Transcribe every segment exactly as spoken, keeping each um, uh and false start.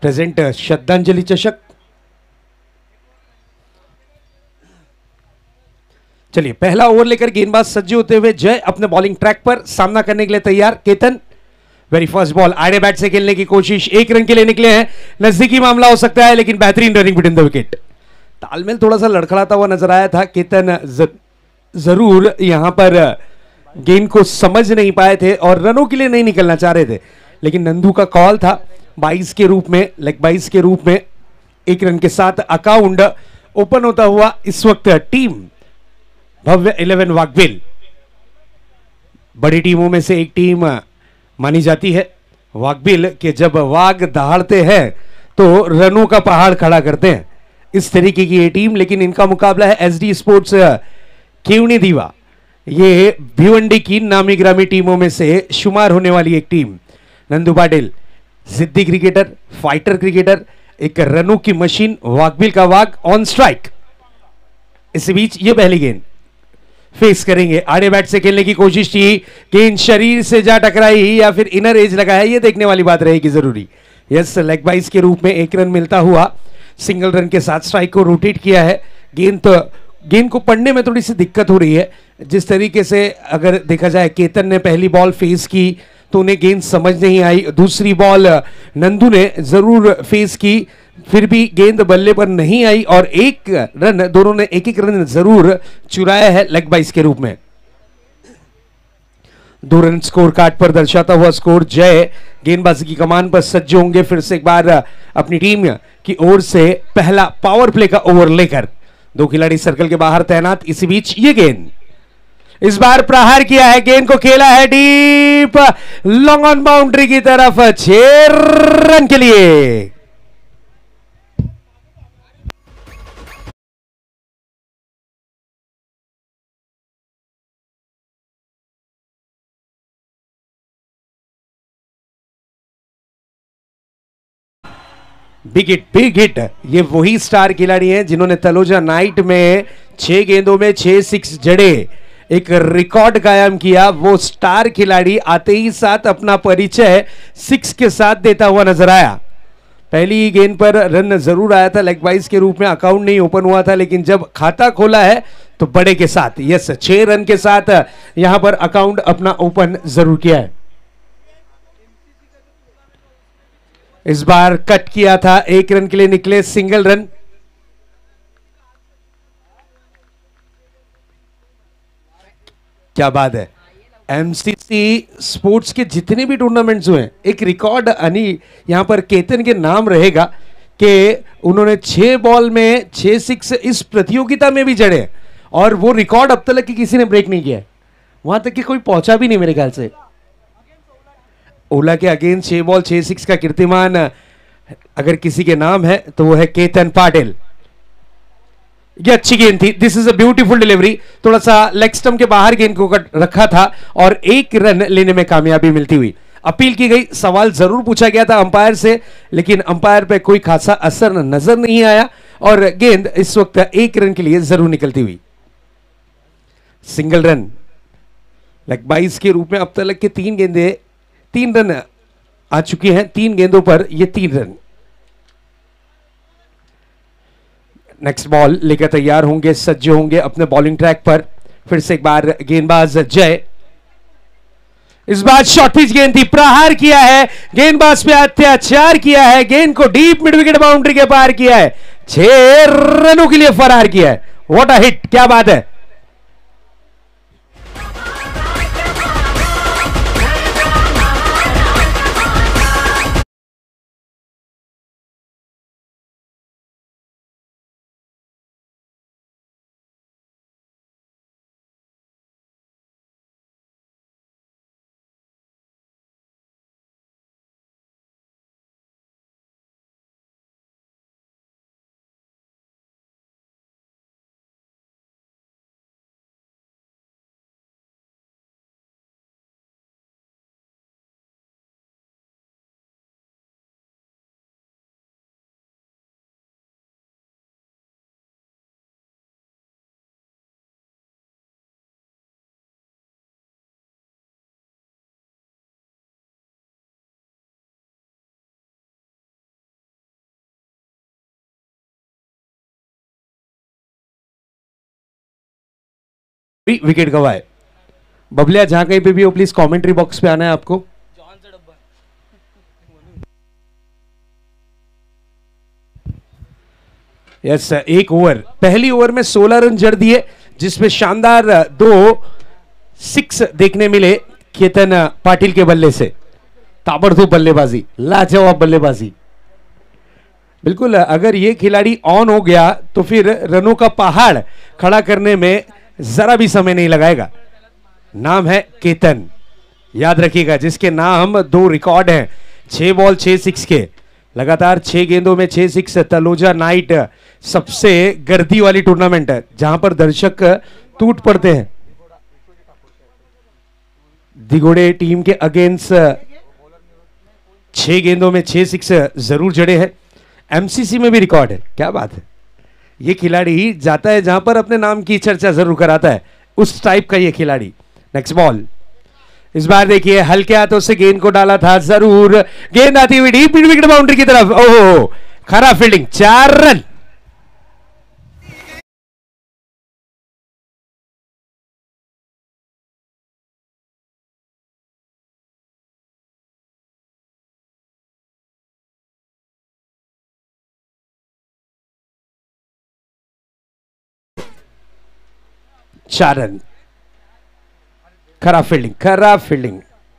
Present श्रद्धांजलि चषक। चलिए पहला ओवर लेकर गेंदबाज सज्ज होते हुए जय अपने बॉलिंग ट्रैक पर सामना करने के लिए तैयार। केतन वेरी फर्स्ट बॉल आड़े बैट से खेलने की कोशिश, एक रन के लिए निकले हैं। नजदीकी मामला हो सकता है लेकिन बेहतरीन रनिंग बिटवीन द विकेट। तालमेल थोड़ा सा लड़खड़ाता हुआ नजर आया था। केतन ज, जरूर यहां पर गेंद को समझ नहीं पाए थे और रनों के लिए नहीं निकलना चाह रहे थे, लेकिन नंदू का कॉल था बाईस के रूप में, लेग बाईस के रूप में एक रन के साथ अकाउंट ओपन होता हुआ इस वक्त टीम भव्य इलेवन वाघबिल। बड़ी टीमों में से एक टीम मानी जाती है वाघबिल के। जब वाघ दहाड़ते हैं तो रनों का पहाड़ खड़ा करते हैं, इस तरीके की ये टीम। लेकिन इनका मुकाबला है एसडी स्पोर्ट्स केवनी दीवा। ये भिवंडी की नामी ग्रामी टीमों में से शुमार होने वाली एक टीम। नंदू पाटिल जिद्दी क्रिकेटर, फाइटर क्रिकेटर, एक रनों की मशीन, वाघबिल का वाघ ऑन स्ट्राइक। इस बीच ये पहली गेंद फेस करेंगे। आड़े बैट से खेलने की कोशिश की, गेंद शरीर से जा टकराई या फिर इनर एज लगा है, ये देखने वाली बात रहेगी जरूरी। यस, लेग बाइस के रूप में एक रन मिलता हुआ सिंगल रन के साथ स्ट्राइक को रोटेट किया है। गेंद तो गेंद को पढ़ने में थोड़ी सी दिक्कत हो रही है। जिस तरीके से अगर देखा जाए केतन ने पहली बॉल फेस की तो उन्हें गेंद समझ नहीं आई, दूसरी बॉल नंदू ने जरूर फेस की, फिर भी गेंद बल्ले पर नहीं आई और एक रन, दोनों ने एक एक रन जरूर चुराया है लेग बाइस के रूप में। दो रन स्कोर कार्ड पर दर्शाता हुआ स्कोर। जय गेंदबाजी की कमान पर सज्ज होंगे फिर से एक बार अपनी टीम की ओर से पहला पावर प्ले का ओवर लेकर। दो खिलाड़ी सर्कल के बाहर तैनात। इसी बीच ये गेंद इस बार प्रहार किया है, गेंद को खेला है डीप लॉन्ग ऑन बाउंड्री की तरफ, छह रन के लिए। Big hit, big hit. ये वही स्टार खिलाड़ी हैं जिन्होंने तलोजा नाइट में छह गेंदों में छह सिक्स जड़े एक रिकॉर्ड कायम किया। वो स्टार खिलाड़ी आते ही साथ अपना परिचय सिक्स के साथ देता हुआ नजर आया। पहली गेंद पर रन जरूर आया था, लेग बाइस के रूप में अकाउंट नहीं ओपन हुआ था, लेकिन जब खाता खोला है तो बड़े के साथ, यस, छह रन के साथ यहां पर अकाउंट अपना ओपन जरूर किया है। इस बार कट किया था, एक रन के लिए निकले, सिंगल रन। क्या बात है। एमसीसी स्पोर्ट्स के जितने भी टूर्नामेंट्स हुए एक रिकॉर्ड अनि यहां पर केतन के नाम रहेगा कि उन्होंने छह बॉल में छह सिक्स इस प्रतियोगिता में भी जड़े और वो रिकॉर्ड अब तक कि किसी ने ब्रेक नहीं किया, वहां तक कि कोई पहुंचा भी नहीं मेरे ख्याल से। ओला के अगेंस्ट छह बॉल छह सिक्स का कीर्तिमान अगर किसी के नाम है तो वो है केतन पाटिल। ये अच्छी गेंद थी, this is a beautiful delivery. थोड़ा सा लेग स्टंप के बाहर गेंद को रखा था और एक रन लेने में कामयाबी मिलती हुई। अपील की गई, सवाल जरूर पूछा गया था अंपायर से, लेकिन अंपायर पे कोई खासा असर नजर नहीं आया और गेंद इस वक्त एक रन के लिए जरूर निकलती हुई। सिंगल रन लेग बाइस के रूप में अब तक के तीन गेंदे तीन रन आ चुकी हैं, तीन गेंदों पर ये तीन रन। नेक्स्ट बॉल लेकर तैयार होंगे, सज्ज होंगे अपने बॉलिंग ट्रैक पर। फिर से एक बार गेंदबाज जय। इस बार शॉर्ट पिच गेंद थी, प्रहार किया है, गेंदबाज पे अत्याचार किया है, गेंद को डीप मिड विकेट बाउंड्री के पार किया है, छह रनों के लिए फरार किया है। व्हाट अ हिट, क्या बात है। विकेट गवाए। बबलिया जहां कहीं पे भी हो प्लीज कमेंट्री बॉक्स पे आना है आपको। यस, एक ओवर, पहली ओवर में सोलह रन जड़ दिए जिसमें शानदार दो सिक्स देखने मिले केतन पाटिल के बल्ले से। ताबड़तोड़ बल्लेबाजी, लाजवाब बल्लेबाजी। बिल्कुल, अगर ये खिलाड़ी ऑन हो गया तो फिर रनों का पहाड़ खड़ा करने में जरा भी समय नहीं लगाएगा। नाम है केतन, याद रखिएगा, जिसके नाम दो रिकॉर्ड हैं, छह बॉल छह सिक्स के, लगातार छह गेंदों में छह सिक्स। तलोजा नाइट सबसे गर्दी वाली टूर्नामेंट है जहां पर दर्शक टूट पड़ते हैं। दिगोड़े टीम के अगेंस्ट छह गेंदों में छह सिक्स जरूर जड़े हैं। एमसीसी में भी रिकॉर्ड है, क्या बात है। ये खिलाड़ी जाता है जहां पर अपने नाम की चर्चा जरूर कराता है, उस टाइप का ये खिलाड़ी। नेक्स्ट बॉल, इस बार देखिए हल्के हाथों से गेंद को डाला था जरूर, गेंद आती हुई डीप मिड विकेट बाउंड्री की तरफ। ओहो, खराब फील्डिंग, चार रन। चार रन, खराब फील्डिंग, खराब फील्डिंग।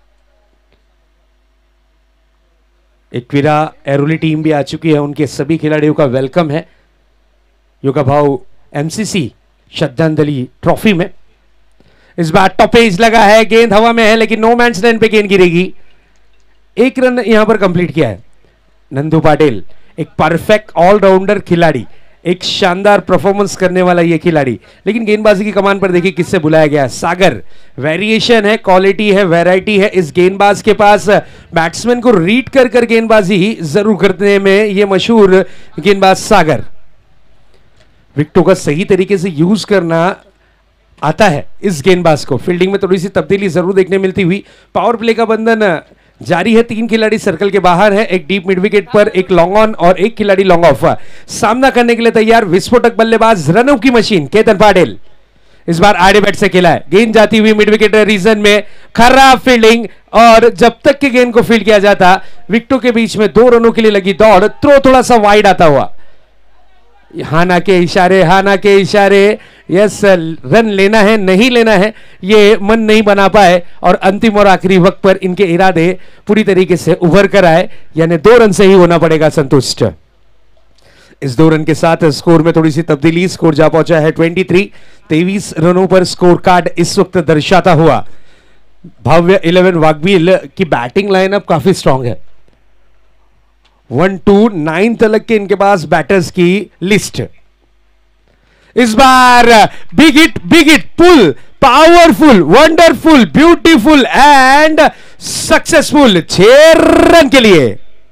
एकवीरा एरोली टीम भी आ चुकी है, उनके सभी खिलाड़ियों का वेलकम है योगा भाव एमसीसी श्रद्धांजलि ट्रॉफी में। इस बार टॉप एज लगा है, गेंद हवा में है लेकिन नो मैंस लैंड पे गेंद गिरेगी। एक रन यहां पर कंप्लीट किया है नंदू पाटिल, एक परफेक्ट ऑलराउंडर खिलाड़ी, एक शानदार परफॉर्मेंस करने वाला ये खिलाड़ी। लेकिन गेंदबाजी की कमान पर देखिए किससे बुलाया गया है, सागर। वेरिएशन है, क्वालिटी है, वैरायटी है इस गेंदबाज के पास। बैट्समैन को रीड कर कर गेंदबाजी जरूर करने में ये मशहूर गेंदबाज सागर। विकेटों का सही तरीके से यूज करना आता है इस गेंदबाज को। फील्डिंग में थोड़ी सी तब्दीली जरूर देखने मिलती हुई। पावर प्ले का बंधन जारी है, तीन खिलाड़ी सर्कल के बाहर है, एक डीप मिड विकेट पर, एक लॉन्ग ऑन और एक खिलाड़ी लॉन्ग ऑफ। सामना करने के लिए तैयार विस्फोटक बल्लेबाज, रनों की मशीन केतन पाटिल। इस बार आड़े बैट से खेला है, गेंद जाती हुई मिड विकेट रीजन में, खराब फील्डिंग। और जब तक के गेंद को फील्ड किया जाता, विकेटों के बीच में दो रनों के लिए लगी दौड़, थ्रो थोड़ा सा वाइड आता हुआ। हाना के इशारे, हाना के इशारे, यस, रन लेना है नहीं लेना है ये मन नहीं बना पाए और अंतिम और आखिरी वक्त पर इनके इरादे पूरी तरीके से उभर कर आए, यानी दो रन से ही होना पड़ेगा संतुष्ट। इस दो रन के साथ स्कोर में थोड़ी सी तब्दीली, स्कोर जा पहुंचा है तेईस तेईस रनों पर स्कोर कार्ड इस वक्त दर्शाता हुआ। भव्य इलेवन वाघबील की बैटिंग लाइनअप काफी स्ट्रांग है, वन टू नाइन तक के इनके पास बैटर्स की लिस्ट। इस बार big hit, big hit, pull, powerful, wonderful, beautiful and successful, छह रन के लिए।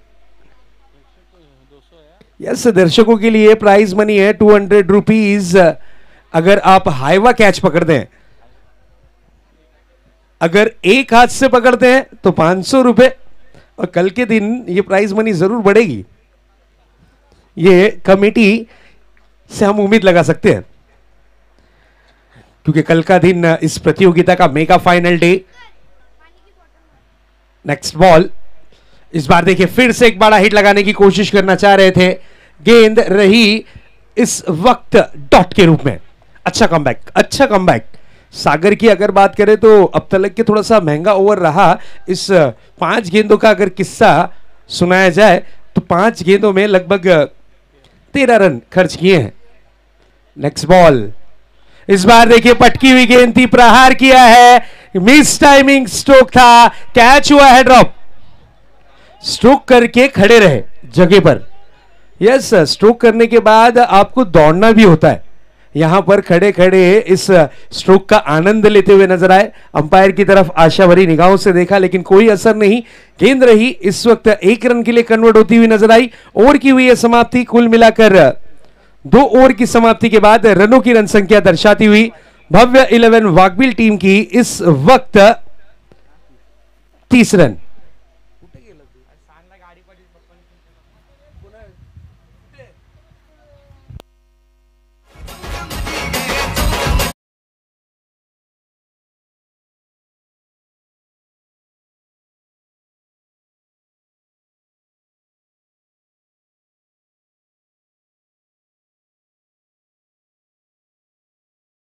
यस, दर्शकों के लिए प्राइज मनी है टू हंड्रेड रुपीज अगर आप हाईवा कैच पकड़ दें। अगर एक हाथ से पकड़ते हैं तो पांच सौ रुपए, और कल के दिन ये प्राइज मनी जरूर बढ़ेगी। ये कमेटी से हम उम्मीद लगा सकते हैं क्योंकि कल का दिन इस प्रतियोगिता का mega final day. Next ball, इस बार देखिए फिर से एक बड़ा हिट लगाने की कोशिश करना चाह रहे थे, गेंद रही इस वक्त डॉट के रूप में। अच्छा कमबैक, अच्छा कमबैक। सागर की अगर बात करें तो अब तक के थोड़ा सा महंगा ओवर रहा। इस पांच गेंदों का अगर किस्सा सुनाया जाए तो पांच गेंदों में लगभग तेरह रन खर्च किए हैं। नेक्स्ट बॉल, इस बार देखिए पटकी हुई गेंद थी, प्रहार किया है, मिस टाइमिंग स्ट्रोक था, कैच हुआ है, ड्रॉप। स्ट्रोक करके खड़े रहे जगह पर। यस, स्ट्रोक करने के बाद आपको दौड़ना भी होता है। यहां पर खड़े खड़े इस स्ट्रोक का आनंद लेते हुए नजर आए। अंपायर की तरफ आशा भरी निगाहों से देखा लेकिन कोई असर नहीं। गेंद रही इस वक्त एक रन के लिए कन्वर्ट होती हुई नजर आई। ओवर की हुई है समाप्ति, कुल मिलाकर दो ओवर की समाप्ति के बाद रनों की रन संख्या दर्शाती हुई भव्य इलेवन वाघबील टीम की इस वक्त तीस रन।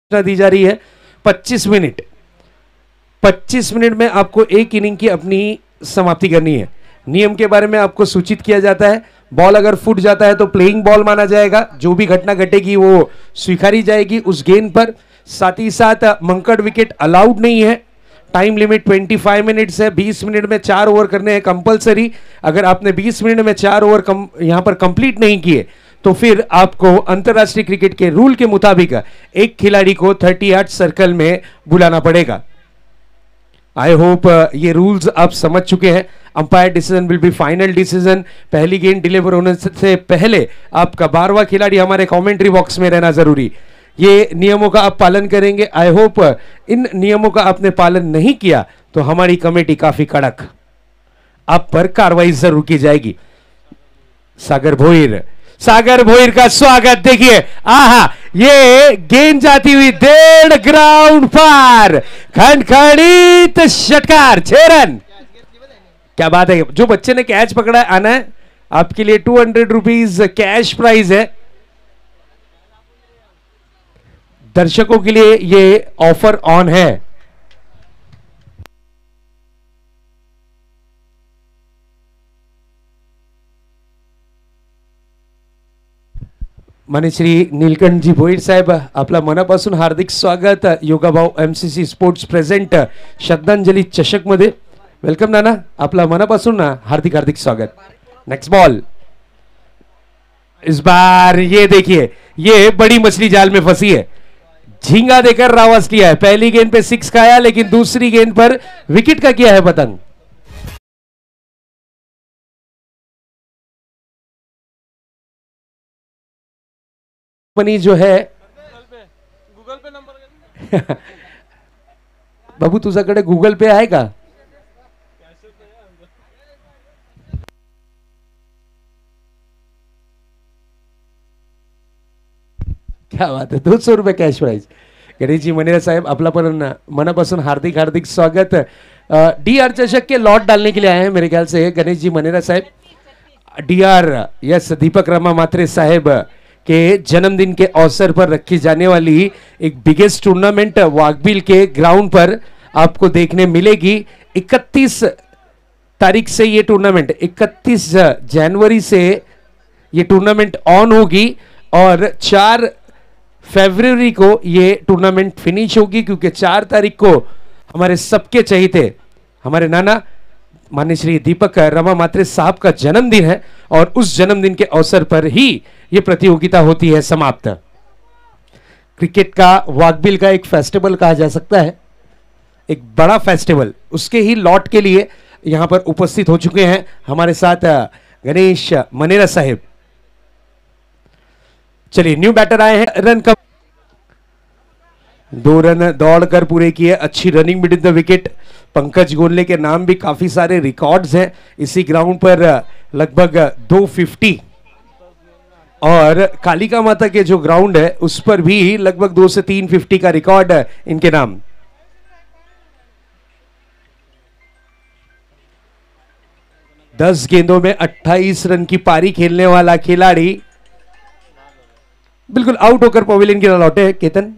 दी जा रही है पच्चीस मिनट। पच्चीस मिनट में आपको एक इनिंग की अपनी समाप्ति करनी है। नियम के बारे में आपको सूचित किया जाता है। बॉल अगर फूट जाता है तो प्लेइंग बॉल माना जाएगा। जो भी घटना घटेगी वो स्वीकारी जाएगी उस गेंद पर। साथ ही साथ मंकड़ विकेट अलाउड नहीं है। टाइम लिमिट पच्चीस मिनट्स है। बीस मिनट में चार ओवर करने हैं कंपलसरी। अगर आपने बीस मिनट में चार ओवर कम यहां पर कंप्लीट नहीं किए तो फिर आपको अंतरराष्ट्रीय क्रिकेट के रूल के मुताबिक एक खिलाड़ी को तीस आठ सर्कल में बुलाना पड़ेगा। आई होप ये रूल्स आप समझ चुके हैं। Umpire decision will be final decision. पहली गेंद डिलीवर होने से पहले आपका बारहवां खिलाड़ी हमारे कमेंट्री बॉक्स में रहना जरूरी। ये नियमों का आप पालन करेंगे। आई होप इन नियमों का आपने पालन नहीं किया तो हमारी कमेटी काफी कड़क आप पर कार्रवाई जरूर की जाएगी। सागर भोईर, सागर भोईर का स्वागत देखिए। आहा, ये गेंद जाती हुई डेढ़ ग्राउंड पार, खड़खड़ीत षटकार, छह रन। क्या बात है। जो बच्चे ने कैच पकड़ा है आना है आपके लिए two hundred rupees cash prize है। दर्शकों के लिए ये ऑफर ऑन है। माने श्री नीलकंठ जी भोईर साहेब, आपला मनापासून हार्दिक स्वागत योगाभाव एमसीसी स्पोर्ट्स प्रेझेंट श्रद्धांजली चषक मध्ये। वेलकम नाना, आपला मनापासून हार्दिक हार्दिक स्वागत। Next ball. इस बार ये देखिए, ये बड़ी मछली जाल में फंसी है। झींगा देकर रावस लिया है। पहली गेंद पे सिक्स खाया लेकिन दूसरी गेंद पर विकेट का किया है पतंग। मनी जो है गूगल पे नंबर बाबू तुझ्याकडे गूगल पे आहे का? क्या बात है, दो सौ रुपये कैश प्राइज। गणेश जी मनेरा साहेब, आपला पण मनापासून हार्दिक हार्दिक स्वागत। डी आर चषक के लॉट डालने के लिए आए हैं मेरे ख्याल से गणेश जी मनेरा साहब। D R yes, Deepak Rama Matre साहेब के जन्मदिन के अवसर पर रखी जाने वाली एक बिगेस्ट टूर्नामेंट वाघबिल के ग्राउंड पर आपको देखने मिलेगी। इकतीस तारीख से ये टूर्नामेंट, इकतीस जनवरी से ये टूर्नामेंट ऑन होगी और चार फरवरी को ये टूर्नामेंट फिनिश होगी, क्योंकि चार तारीख को हमारे सबके चहेते हमारे नाना माननीय श्री दीपक रमा मात्रे साहब का जन्मदिन है और उस जन्मदिन के अवसर पर ही ये प्रतियोगिता होती है समाप्त। क्रिकेट का वाघबिल का एक फेस्टिवल कहा जा सकता है, एक बड़ा फेस्टिवल। उसके ही लॉट के लिए यहां पर उपस्थित हो चुके हैं हमारे साथ गणेश मनेरा साहेब। चलिए, न्यू बैटर आए हैं। रन का दो रन दौड़कर पूरे किए। अच्छी running mid in the wicket. Pankaj Gole के नाम भी काफी सारे रिकॉर्ड्स हैं इसी ग्राउंड पर, लगभग दो सौ पचास। और कालिका माता के जो ग्राउंड है उस पर भी लगभग दो से तीन सौ पचास का रिकॉर्ड है इनके नाम। दस गेंदों में अट्ठाईस रन की पारी खेलने वाला खिलाड़ी बिल्कुल आउट होकर पवेलियन की तरफ लौटे। केतन,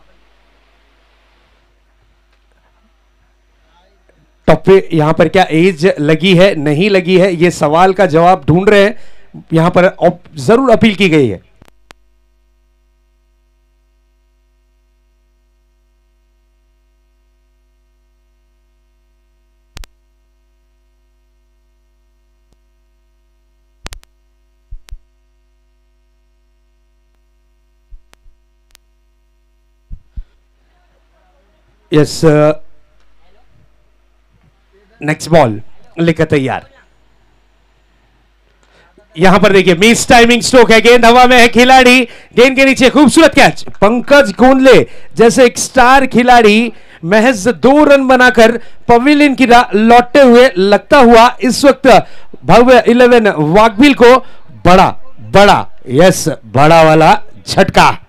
टॉप पे यहां पर क्या एज लगी है नहीं लगी है, ये सवाल का जवाब ढूंढ रहे हैं। यहां पर जरूर अपील की गई है। यस, नेक्स्ट बॉल लेकर तैयार। यहां पर देखिए, मिस टाइमिंग स्ट्रोक है। गेंद हवा में है, खिलाड़ी गेंद के नीचे, खूबसूरत कैच। पंकज गोंदले जैसे एक स्टार खिलाड़ी महज दो रन बनाकर पवेलियन की लौटते हुए लगता हुआ इस वक्त भव्य इलेवन वाघबिल को बड़ा बड़ा यस बड़ा वाला झटका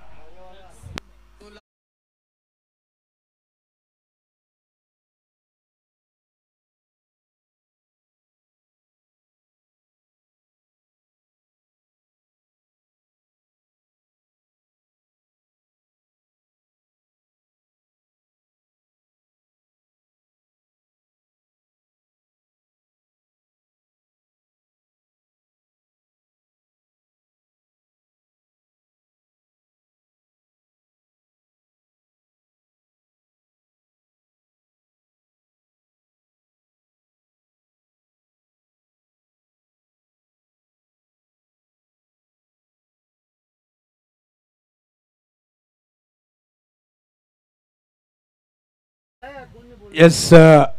यस,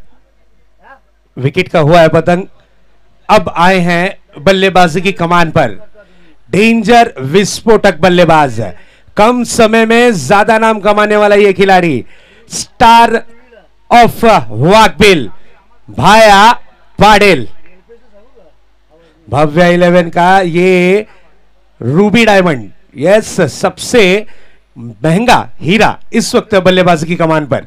विकेट का हुआ है पतंग। अब आए हैं बल्लेबाजी की कमान पर डेंजर विस्फोटक बल्लेबाज, कम समय में ज्यादा नाम कमाने वाला ये खिलाड़ी, star of Waghbil Bhaya Patil. Bhavya eleven का ये रूबी डायमंड, यस, सबसे महंगा हीरा इस वक्त बल्लेबाजी की कमान पर।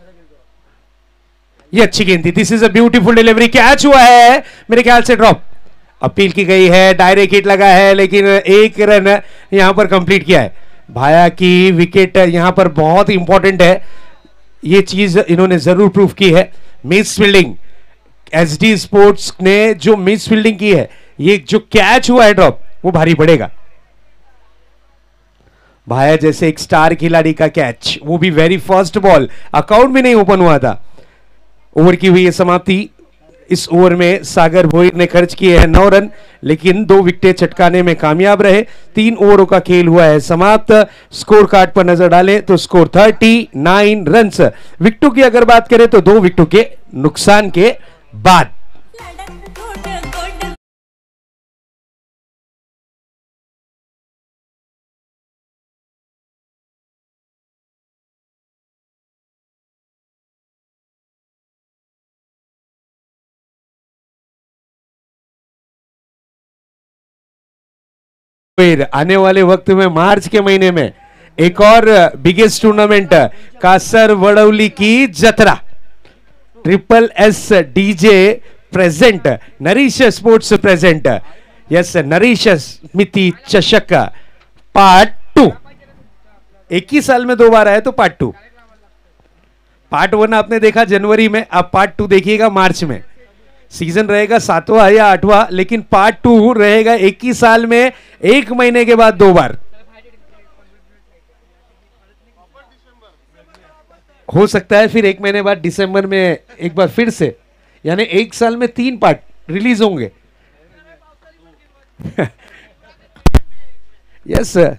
ये अच्छी गेंद थी, this is a beautiful delivery, catch हुआ है मेरे ख्याल से, ड्रॉप अपील की गई है, डायरेक्ट हिट लगा है, लेकिन एक रन यहां पर कंप्लीट किया है। भाया की विकेट यहां पर बहुत इंपॉर्टेंट है, ये चीज इन्होंने जरूर प्रूव की है। मिस फील्डिंग, एसडी स्पोर्ट्स ने जो मिस फील्डिंग की है, ये जो कैच हुआ है ड्रॉप, वो भारी पड़ेगा। भाया जैसे एक स्टार खिलाड़ी का कैच, वो भी वेरी फर्स्ट बॉल, अकाउंट भी नहीं ओपन हुआ था। ओवर की हुई है समाप्ति। इस ओवर में सागर भोईर ने खर्च किए हैं नौ रन, लेकिन दो विकेटें चटकाने में कामयाब रहे। तीन ओवरों का खेल हुआ है समाप्त। स्कोर कार्ड पर नजर डालें तो स्कोर थर्टी नाइन रन। विकेटों की अगर बात करें तो दो विकेटों के नुकसान के बाद। फिर आने वाले वक्त में मार्च के महीने में एक और बिगेस्ट टूर्नामेंट कासर वड़ौली की जतरा, triple S DJ present, Narish sports present, yes, Narish स्मृति चषक पार्ट टू। एक ही साल में दो बार आया तो पार्ट टू। पार्ट वन आपने देखा जनवरी में, अब पार्ट टू देखिएगा मार्च में। सीजन रहेगा सातवां या आठवां, लेकिन पार्ट टू रहेगा एक ही साल में एक महीने के बाद दो बार। हो सकता है फिर एक महीने बाद दिसंबर में एक बार फिर से, यानी एक साल में तीन पार्ट रिलीज होंगे। Yes sir.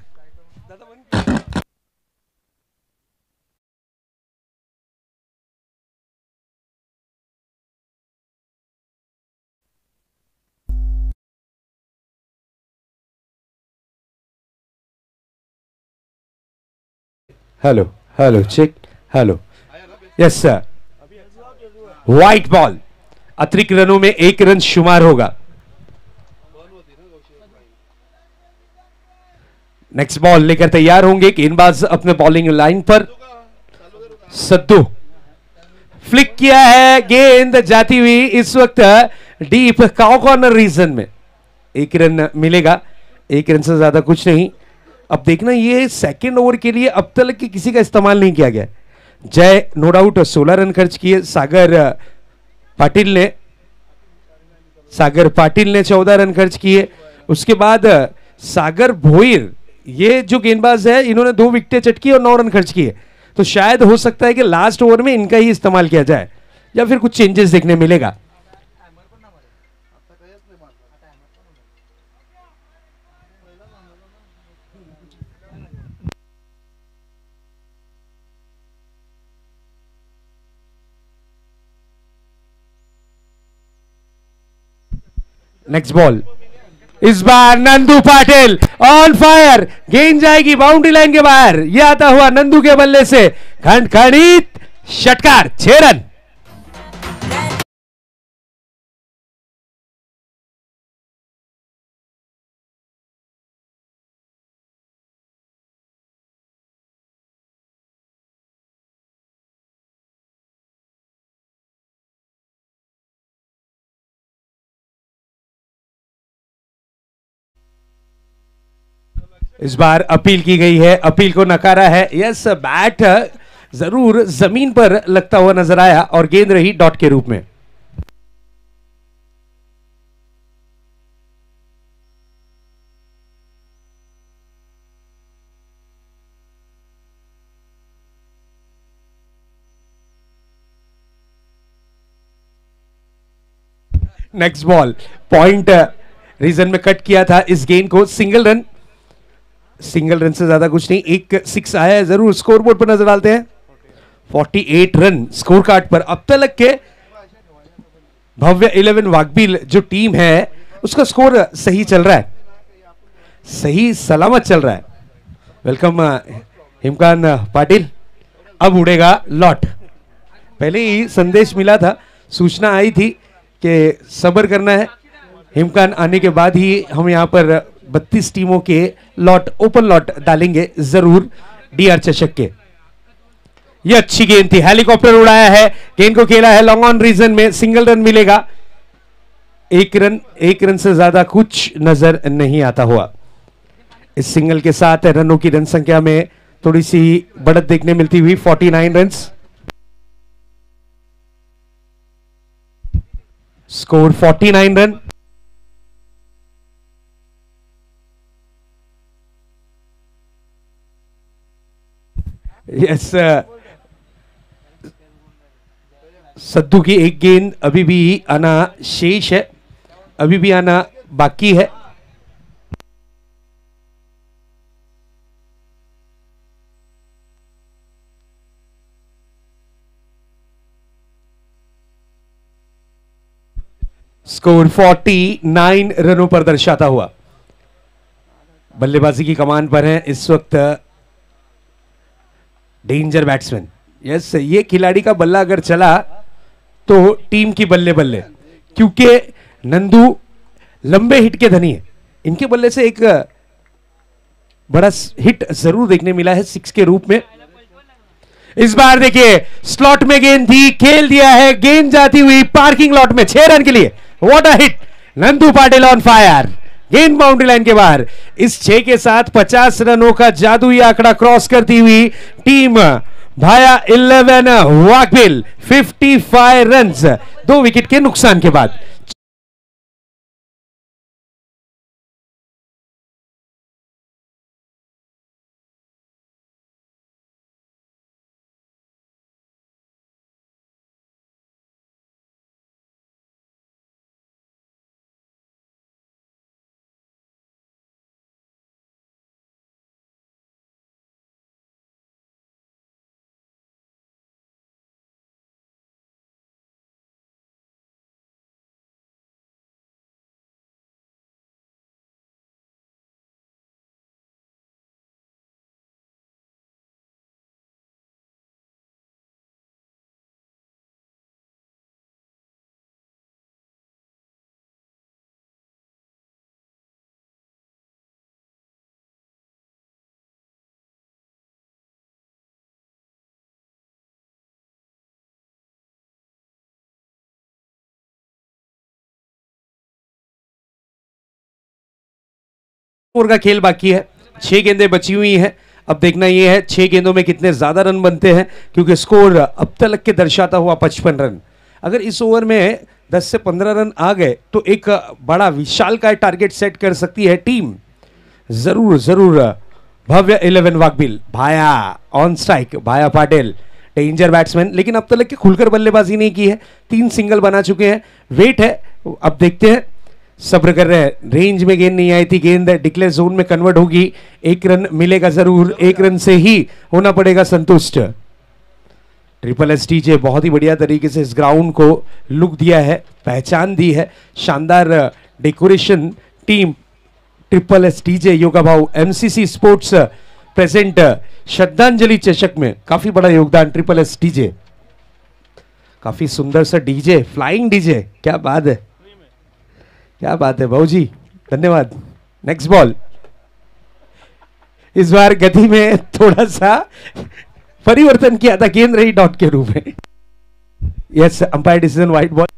Hello hello check, hello, yes sir. White ball, अतिरिक्त रनों में एक रन शुमार होगा। नेक्स्ट बॉल लेकर तैयार होंगे गेंदबाज अपने बॉलिंग लाइन पर। सद्दू फ्लिक किया है, गेंद जाती हुई इस वक्त डीप काउ कॉर्नर रीजन में। एक रन मिलेगा, एक रन से ज्यादा कुछ नहीं। अब देखना, ये सेकंड ओवर के लिए अब तक कि किसी का इस्तेमाल नहीं किया गया। जय नो डाउट सोलह रन खर्च किए, सागर पाटिल ने सागर पाटिल ने चौदह रन खर्च किए। उसके बाद सागर भोईर, ये जो गेंदबाज है, इन्होंने दो विकेटें चटकी और नौ रन खर्च किए। तो शायद हो सकता है कि लास्ट ओवर में इनका ही इस्तेमाल किया जाए, या फिर कुछ चेंजेस देखने मिलेगा। नेक्स्ट बॉल, इस बार नंदू पाटिल ऑन फायर, गेंद जाएगी बाउंड्री लाइन के बाहर। यह आता हुआ नंदू के बल्ले से खंडखंडित षटकार, छह रन। इस बार अपील की गई है, अपील को नकारा है। यस, बैट जरूर जमीन पर लगता हुआ नजर आया और गेंद रही डॉट के रूप में। नेक्स्ट बॉल, पॉइंट रीजन में कट किया था इस गेंद को। सिंगल रन, सिंगल रन से ज्यादा कुछ नहीं। एक सिक्स आया है, जरूर स्कोरबोर्ड पर नजर डालते हैं। अड़तालीस रन स्कोर कार्ड पर। अब तक के भव्य इलेवन वाघबील जो टीम है उसका स्कोर सही चल रहा है, सही सलामत चल रहा है। वेलकम हिमकान पाटिल। अब उड़ेगा लॉट। पहले ही संदेश मिला था, सूचना आई थी कि सब्र करना है, हिमकान आने के बाद ही हम यहाँ पर बत्तीस टीमों के लॉट, ओपन लॉट डालेंगे जरूर डीआर चषक के। ये अच्छी गेंद थी, हेलीकॉप्टर उड़ाया है, गेंद को खेला है लॉन्ग ऑन रीजन में, सिंगल रन मिलेगा। एक रन, एक रन से ज्यादा कुछ नजर नहीं आता हुआ। इस सिंगल के साथ रनों की रन संख्या में थोड़ी सी बढ़त देखने मिलती हुई, उनचास रन्स। स्कोर उनचास रन। यस, सद्दू की एक गेंद अभी भी आना शेष है, अभी भी आना बाकी है। स्कोर उनचास रनों पर दर्शाता हुआ। बल्लेबाजी की कमान पर है इस वक्त डेंजर बैट्समैन। यस, ये खिलाड़ी का बल्ला अगर चला तो टीम की बल्ले बल्ले, क्योंकि नंदू लंबे हिट के धनी है। इनके बल्ले से एक बड़ा हिट जरूर देखने मिला है सिक्स के रूप में। इस बार देखिए स्लॉट में गेंद थी, खेल दिया है, गेंद जाती हुई पार्किंग लॉट में, छह रन के लिए। What a hit, Nandu Patil on fire, गेंद बाउंड्री लाइन के बाहर। इस छह के साथ पचास रनों का जादुई आंकड़ा क्रॉस करती हुई टीम भाया इलेवन वाघबील पचपन रन्स, दो विकेट के नुकसान के बाद। ओवर का खेल बाकी है, छह गेंदें बची हुई हैं। अब देखना यह है छह गेंदों में कितने ज्यादा रन बनते हैं, क्योंकि स्कोर अब तक के दर्शाता हुआ पचपन रन। अगर इस ओवर में दस से पंद्रह रन आ गए तो एक बड़ा विशाल का टारगेट सेट कर सकती है टीम। जरूर जरूर Bhavya eleven Waghbil. Bhaya on strike, Bhaya Patil danger batsman, लेकिन अब तक के खुलकर बल्लेबाजी नहीं की है, तीन सिंगल बना चुके हैं। वेट है, अब देखते हैं, सब्र कर रहे हैं। रेंज में गेंद नहीं आई थी, गेंद डिक्लेयर जोन में कन्वर्ट होगी, एक रन मिलेगा जरूर, एक रन से ही होना पड़ेगा संतुष्ट। ट्रिपल एस टीजे बहुत ही बढ़िया तरीके से इस ग्राउंड को लुक दिया है, पहचान दी है, शानदार decoration. Team triple S T J योगा भाव एमसीसी स्पोर्ट्स प्रेजेंट श्रद्धांजलि चषक में काफी बड़ा योगदान ट्रिपल एस टीजे। काफी सुंदर सा डीजे, फ्लाइंग डीजे, क्या बात है, क्या बात है भाऊ जी, धन्यवाद। Next ball. इस बार गति में थोड़ा सा परिवर्तन किया था, गेंद रही डॉट के रूप में। Yes, umpire decision wide ball.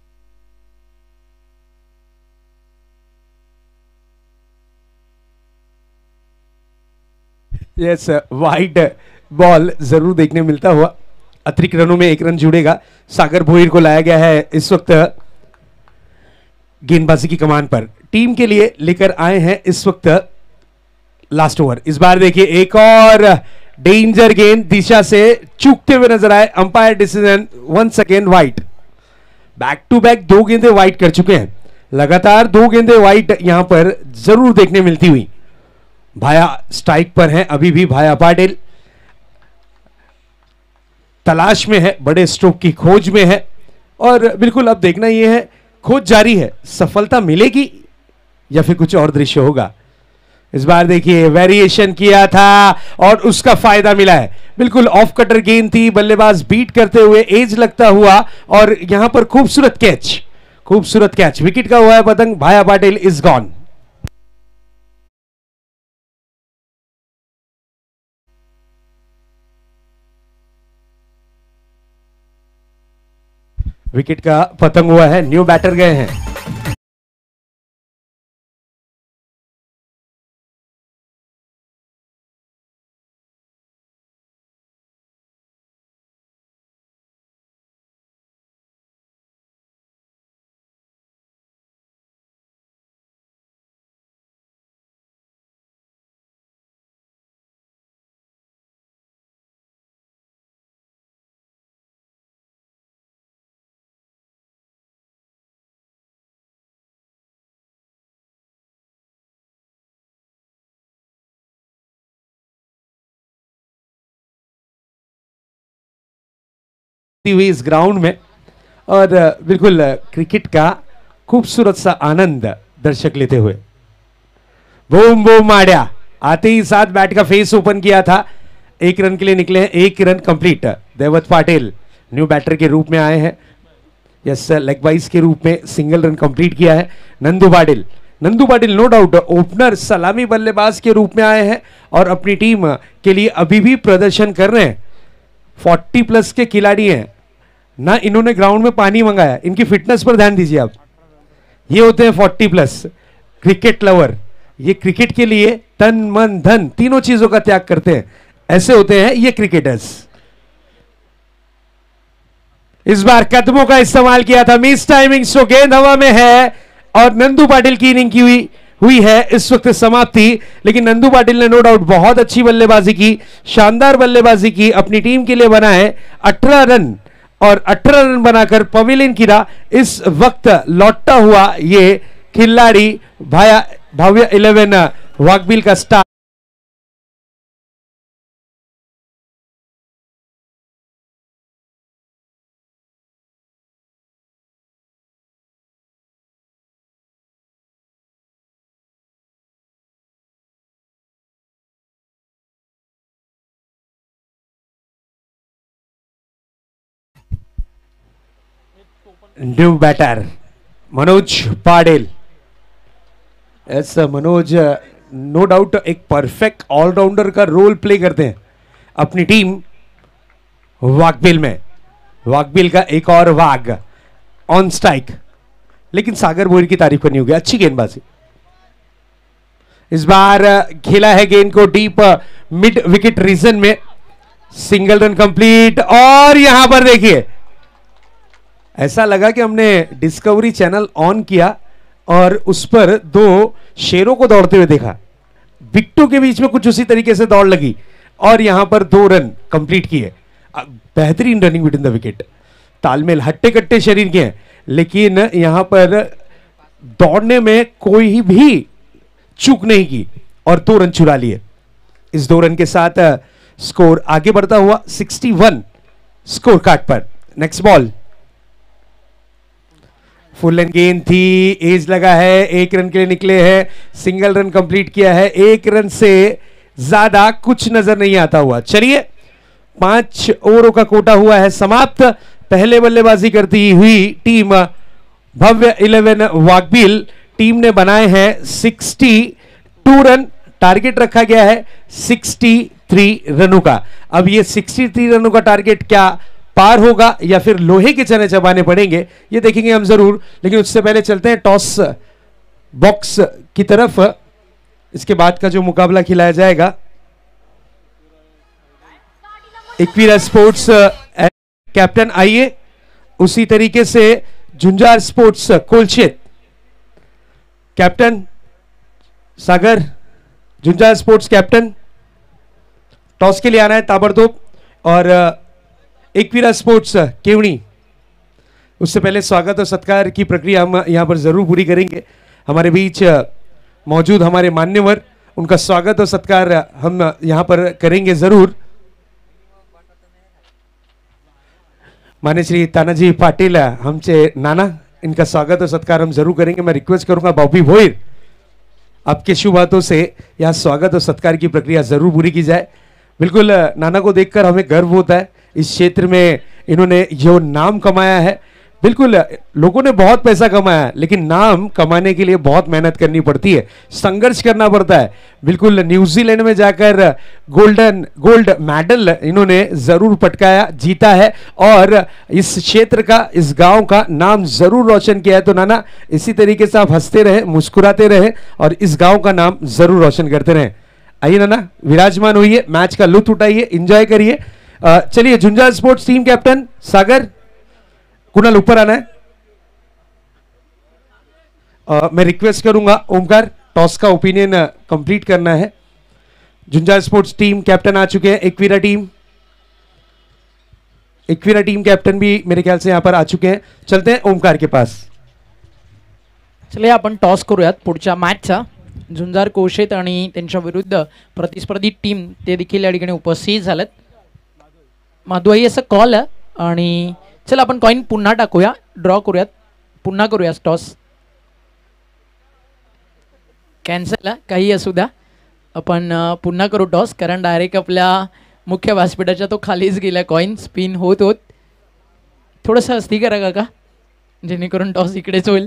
Yes, wide ball जरूर देखने मिलता हुआ। अतिरिक्त रनों में एक रन जुड़ेगा। सागर भोईर को लाया गया है इस वक्त गेंदबाजी की कमान पर। टीम के लिए लेकर आए हैं इस वक्त लास्ट ओवर। इस बार देखिए एक और डेंजर गेंद दिशा से चूकते हुए नजर आए, umpire decision once again wide. Back to back दो गेंदें वाइड कर चुके हैं, लगातार दो गेंदें वाइड यहां पर जरूर देखने मिलती हुई। भाया स्ट्राइक पर हैं अभी भी भाया पाटिल। तलाश में है, बड़े स्ट्रोक की खोज में है और बिल्कुल अब देखना यह है, खोज जारी है, सफलता मिलेगी या फिर कुछ और दृश्य होगा। इस बार देखिए वेरिएशन किया था और उसका फायदा मिला है। बिल्कुल ऑफ कटर गेंद थी, बल्लेबाज बीट करते हुए एज लगता हुआ और यहां पर खूबसूरत कैच, खूबसूरत कैच, विकेट का हुआ है पतंग। Bhaya Patil is gone. Wicket का पतंग हुआ है, न्यू बैटर गए हैं। हुई इस ग्राउंड में और बिल्कुल क्रिकेट का खूबसूरत सा आनंद दर्शक लेते हुए। बूम बूम मारिया, आते ही साथ बैट का फेस ओपन किया था। एक रन के लिए निकले हैं, एक रन कंप्लीट। देवत पाटिल न्यू बैटर के रूप में आए हैं, यस लेग वाइज के रूप में सिंगल रन कंप्लीट किया है। Nandu Patil, Nandu Patil no doubt opener सलामी बल्लेबाज के रूप में आए हैं और अपनी टीम के लिए अभी भी प्रदर्शन कर रहे हैं। चालीस प्लस के खिलाड़ी हैं ना, इन्होंने ग्राउंड में पानी मंगाया। इनकी फिटनेस पर ध्यान दीजिए आप। ये होते हैं चालीस प्लस क्रिकेट लवर, ये क्रिकेट के लिए तन मन धन तीनों चीजों का त्याग करते हैं। ऐसे होते हैं ये क्रिकेटर्स। इस बार कदमों का इस्तेमाल किया था, मिस टाइमिंग, सो गेंद हवा में है और नंदू पाटिल की इनिंग की हुई हुई है इस वक्त समाप्ति। लेकिन नंदू पाटिल ने नो डाउट बहुत अच्छी बल्लेबाजी की, शानदार बल्लेबाजी की, अपनी टीम के लिए बनाए अठारह रन और अठारह रन बनाकर पवेलियन गिरा। इस वक्त लौटता हुआ ये खिलाड़ी भाया भव्य इलेवन वाकबिल का star. New batter Manoj Patil. Yes Manoj no doubt एक परफेक्ट ऑलराउंडर का रोल प्ले करते हैं अपनी टीम वाकबिल में। वाकबिल का एक और वाग ऑन स्ट्राइक, लेकिन सागर बोरी की तारीफ करनी होगी, अच्छी गेंदबाजी। इस बार खेला है गेंद को डीप मिड विकेट रीजन में, सिंगल रन कंप्लीट। और यहां पर देखिए ऐसा लगा कि हमने डिस्कवरी चैनल ऑन किया और उस पर दो शेरों को दौड़ते हुए देखा। विकेटों के बीच में कुछ उसी तरीके से दौड़ लगी और यहां पर दो रन कंप्लीट किए। बेहतरीन running with in the wicket, तालमेल, हट्टे कट्टे शरीर के हैं, लेकिन यहां पर दौड़ने में कोई भी चूक नहीं की और दो रन चुरा लिए। इस दो रन के साथ स्कोर आगे बढ़ता हुआ इकसठ स्कोर कार्ड पर। नेक्स्ट बॉल, फुल लेंथ गेंद थी, एज लगा है, एक रन के लिए निकले हैं, सिंगल रन कंप्लीट किया है। एक रन से ज्यादा कुछ नजर नहीं आता हुआ। चलिए पांच ओवरों का कोटा हुआ है समाप्त। पहले बल्लेबाजी करती हुई team Bhavya eleven Waghbil team ने बनाए हैं बासठ रन, टारगेट रखा गया है तिरसठ रनों का। अब ये तिरसठ रनों का टारगेट क्या पार होगा या फिर लोहे के चने चबाने पड़ेंगे, ये देखेंगे हम जरूर। लेकिन उससे पहले चलते हैं टॉस बॉक्स की तरफ। इसके बाद का जो मुकाबला खिलाया जाएगा, इक्विरा स्पोर्ट्स कैप्टन आइए, उसी तरीके से Jhunjhar sports Kolshet captain Sagar, Jhunjhar sports captain toss के लिए आना है ताबड़तोड़, और इक्विरा स्पोर्ट्स केवनी। उससे पहले स्वागत और सत्कार की प्रक्रिया हम यहां पर जरूर पूरी करेंगे। हमारे बीच मौजूद हमारे मान्यवर, उनका स्वागत और सत्कार हम यहां पर करेंगे जरूर। मान्य श्री तानाजी पाटिल हमचे नाना, इनका स्वागत और सत्कार हम जरूर करेंगे। मैं रिक्वेस्ट करूंगा बॉबी भोईर, आपके शुभ हाथों से यह स्वागत और सत्कार की प्रक्रिया जरूर पूरी की जाए। बिल्कुल नाना को देखकर हमें गर्व होता है, इस क्षेत्र में इन्होंने जो नाम कमाया है। बिल्कुल लोगों ने बहुत पैसा कमाया है, लेकिन नाम कमाने के लिए बहुत मेहनत करनी पड़ती है, संघर्ष करना पड़ता है। बिल्कुल न्यूजीलैंड में जाकर गोल्डन गोल्ड मेडल इन्होंने जरूर पटकाया, जीता है और इस क्षेत्र का, इस गांव का नाम जरूर रोशन किया है। तो नाना इसी तरीके से आप हंसते रहे, मुस्कुराते रहे और इस गांव का नाम जरूर रोशन करते रहे। आइए नाना, विराजमान होइए, मैच का लुत्फ उठाइए, एंजॉय करिए। चलिए Jhunjhar sports team captain Sagar, Kunal ऊपर आना है। uh, मैं रिक्वेस्ट करूंगा ओमकार, टॉस का ओपिनियन कंप्लीट करना है। झुंझार स्पोर्ट्स टीम कैप्टन आ चुके हैं, Ekvira team Ekvira team captain भी मेरे ख्याल से यहां पर आ चुके हैं। चलते हैं ओमकार के पास। चलिए आपण टॉस करूयात पुढच्या मॅचचा। झुंजार कोशेत आणि त्यांच्या विरुद्ध प्रतिस्पर्धी टीम ते देखील या ठिकाणी उपस्थित झालेत। माधुई असा कॉल आहे आणि चला आपण कॉइन पुन्हा टाकूया, ड्रॉ करूयात, पुन्हा करूया टॉस। कॅन्सल आहे, काही असू द्या, आपण पुन्हा करू टॉस, कारण डायरेक्ट आपल्या मुख्य व्यासपीठाच्या तो खालीच गेला, कॉइन स्पिन होत होत। थोडंसं अस्ती करा काका, जेणेकरून टॉस इकडेच होईल।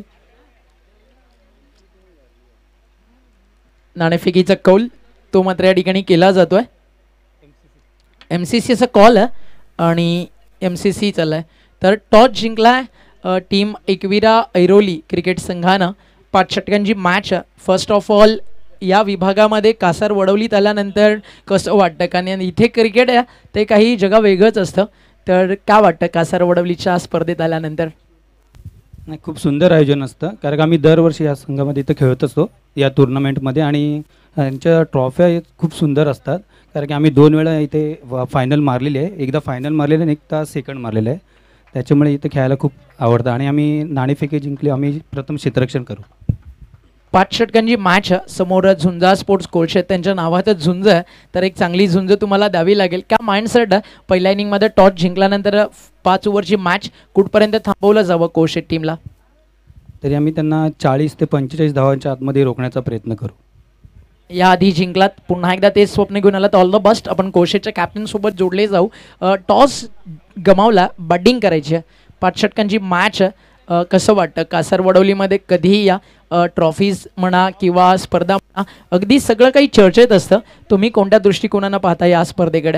नाणेफेकीचा कौल तो मात्र या ठिकाणी केला जातोय। एम सी सीचा कॉल आहे आणि एम सी सी चाललाय। तर टॉस जिंकलाय टीम एकवीरा ऐरोली क्रिकेट संघानं। पाच षटकांची मॅच। फर्स्ट ऑफ ऑल या विभागामध्ये कासार वडवलीत आल्यानंतर कसं वाटतं, कारण इथे क्रिकेट आहे ते काही जगा वेगळंच असतं, तर काय वाटतं कासार वडवलीच्या स्पर्धेत आल्यानंतर? नाही, खूप सुंदर आयोजन असतं, कारण आम्ही दरवर्षी या संघामध्ये इथं खेळत असतो या टुर्नामेंटमध्ये आणि यांच्या ट्रॉफ्या खूप सुंदर असतात, कारण की आम्ही दोन वेळा इथे फायनल मारलेली आहे, एकदा फायनल मारलेलं आहे आणि एकदा सेकंड मारलेलं आहे, त्याच्यामुळे इथं खेळायला खूप आवडतं आणि आम्ही नाणेफेकी जिंकली, आम्ही प्रथम क्षेत्ररक्षण करू। पाच षटकांची मॅच समोर झुंजा स्पोर्ट्स कोळशे त्यांच्या नावातच झुंज आहे, तर एक चांगली झुंज तुम्हाला द्यावी लागेल। क्या माइंडसेट पहिल्या इनिंगमध्ये टॉस जिंकल्यानंतर पाच ओव्हरची मॅच कुठपर्यंत थांबवलं जावं कोळशे टीमला? तरी आम्ही त्यांना चाळीस ते पंचेचाळीस धावांच्या आतमध्ये रोखण्याचा प्रयत्न करू। याआधी जिंकलात, पुन्हा एकदा तेच स्वप्न घेऊन आलात, ऑल द बेस्ट। आपण कोळशेच्या कॅप्टन सोबत जोडले जाऊ। टॉस गमावला, बॅटिंग करायची आहे, पाच षटकांची मॅच। कसं वाटतं कासार वडवलीमध्ये कधीही या ट्रॉफीज म्हणा किंवा स्पर्धा म्हणा, अगदी सगळं काही चर्चेत असतं, तुम्ही कोणत्या दृष्टिकोनानं पाहता या स्पर्धेकडे?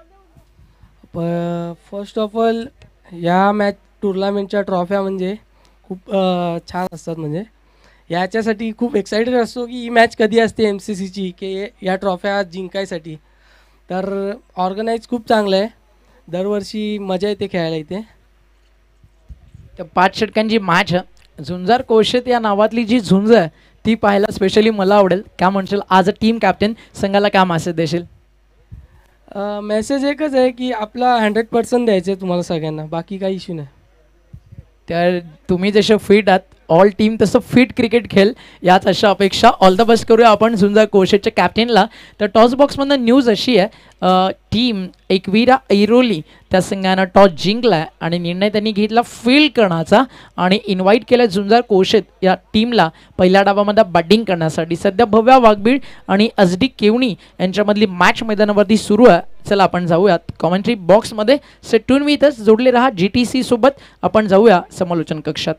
फर्स्ट ऑफ ऑल या मॅच टुर्नामेंटच्या ट्रॉफ्या म्हणजे खूप छान असतात, म्हणजे याच्यासाठी खूप एक्साइटेड असतो की ही मॅच कधी असते एम सी सीची, की या ट्रॉफ्या जिंकायसाठी। तर ऑर्गनाईज खूप चांगलं आहे, दरवर्षी मजा येते खेळायला इथे। तर पाच षटकांची मॅच, झुंजार कोळशेत या नावातली जी झुंज आहे ती पाहायला स्पेशली मला आवडेल। काय म्हणशील आज अ टीम कॅप्टन संघाला काय मेसेज देशील? मेसेज एकच आहे की आपला हंड्रेड पर्सेंट द्यायचं आहे तुम्हाला सगळ्यांना, बाकी काही इश्यू नाही। तर तुम्ही जसे फिट आहात, ऑल टीम तसं फिट क्रिकेट खेळ, याच अशा अपेक्षा। ऑल द बेस्ट करूया आपण झुंजार कोळशेच्या कॅप्टनला। तर टॉस बॉक्समधनं न्यूज अशी आहे, टीम एकवीरा ऐरोली त्या संघानं टॉस जिंकला आणि निर्णय त्यांनी घेतला फील्ड करण्याचा आणि इन्व्हाइट केलं झुंजार कोळशेत या टीमला पहिल्या डावामध्ये बॅटिंग करण्यासाठी। सध्या भव्या वाघबीळ आणि एस डी केवणी यांच्यामधली मॅच मैदानावरती सुरू आहे। चला आपण जाऊयात कॉमेंट्री बॉक्समध्ये, सेटून मी इथंच जोडले राहा जी टी सी सोबत। आपण जाऊया समालोचन कक्षात।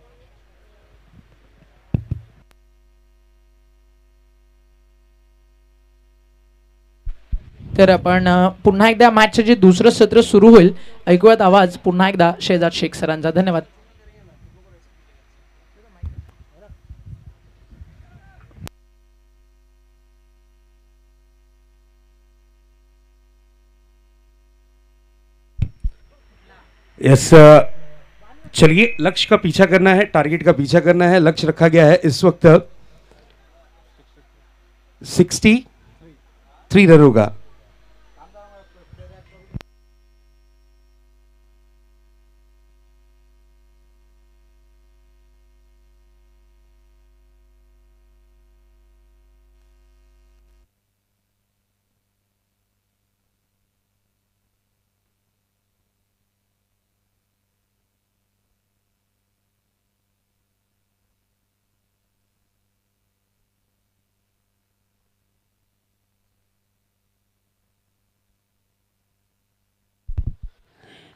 तर आपण पुन्हा एकदा मॅचचं जे दुसरं सत्र सुरू होईल, ऐकूयात आवाज पुन्हा एकदा शेजाद शेख सरांचा। धन्यवाद। यस, चलिए लक्ष्य का पीछा करना है, टारगेट का पीछा करना है। लक्ष्य रखा गया है इस वक्त सिक्सटी थ्री रनों का।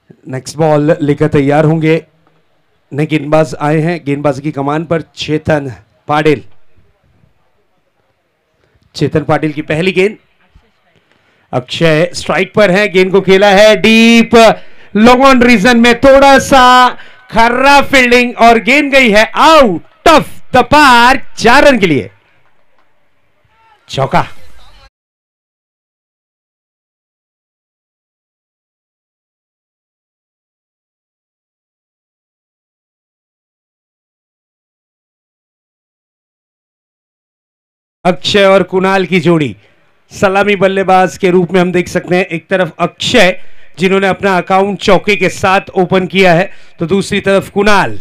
नेक्स्ट बॉल लेकर तैयार होंगे नए गेंदबाज आए हैं। गेंदबाजी की कमान पर चेतन पाटिल। चेतन पाटिल की पहली गेंद, अक्षय स्ट्राइक पर है, गेंद को खेला है डीप लॉन्ग ऑन रीजन में, थोड़ा सा खराब फील्डिंग और गेंद गई है आउट ऑफ द पार्क, चार रन के लिए चौका। अक्षय और कुणाल की जोड़ी सलामी बल्लेबाज के रूप में हम देख सकते हैं। एक तरफ अक्षय जिन्होंने अपना अकाउंट चौके के साथ ओपन किया है, तो दूसरी तरफ कुणाल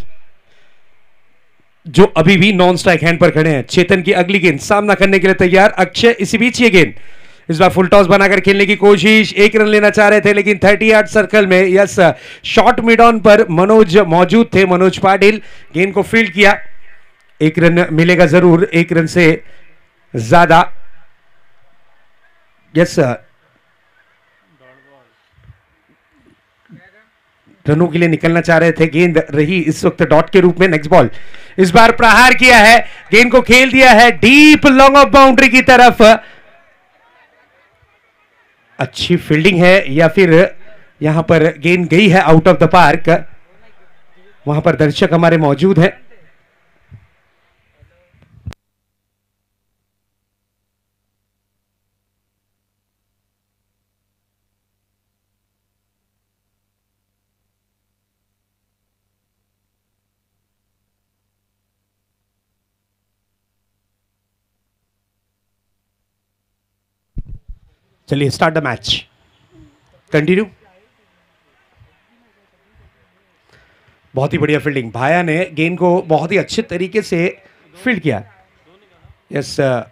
जो अभी भी नॉन स्ट्राइक हैंड पर खड़े हैं। चेतन की अगली गेंद सामना करने के लिए तैयार अक्षय। इसी बीच ये गेंद इस बार फुल टॉस बनाकर खेलने की कोशिश, एक रन लेना चाह रहे थे लेकिन थर्टी यार्ड सर्कल में यस शॉर्ट मिड ऑन पर मनोज मौजूद थे। मनोज पाटिल गेंद को फील्ड किया, एक रन मिलेगा जरूर, एक रन से ज्यादा। यस रनों के लिए निकलना चाह रहे थे, गेंद रही इस वक्त डॉट के रूप में। नेक्स्ट बॉल इस बार प्रहार किया है, गेंद को खेल दिया है डीप लॉन्ग ऑफ बाउंड्री की तरफ। अच्छी फील्डिंग है या फिर यहां पर गेंद गई है आउट ऑफ द पार्क। वहां पर दर्शक हमारे मौजूद हैं। चलिए स्टार्ट द मैच, कंटिन्यू। बहुत ही बढ़िया फील्डिंग, भाया ने गेंद को बहुत ही अच्छे तरीके से फील्ड किया। यस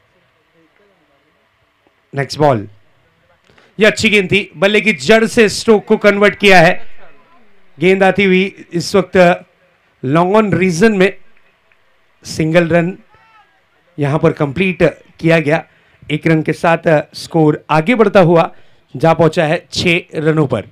नेक्स्ट बॉल, ये अच्छी गेंद थी, बल्ले की जड़ से स्ट्रोक को कन्वर्ट किया है। गेंद आती हुई इस वक्त लॉन्ग ऑन रीजन में, सिंगल रन यहां पर कंप्लीट किया गया। एक रन के साथ स्कोर आगे बढ़ता हुआ जा पहुंचा है छह रनों पर।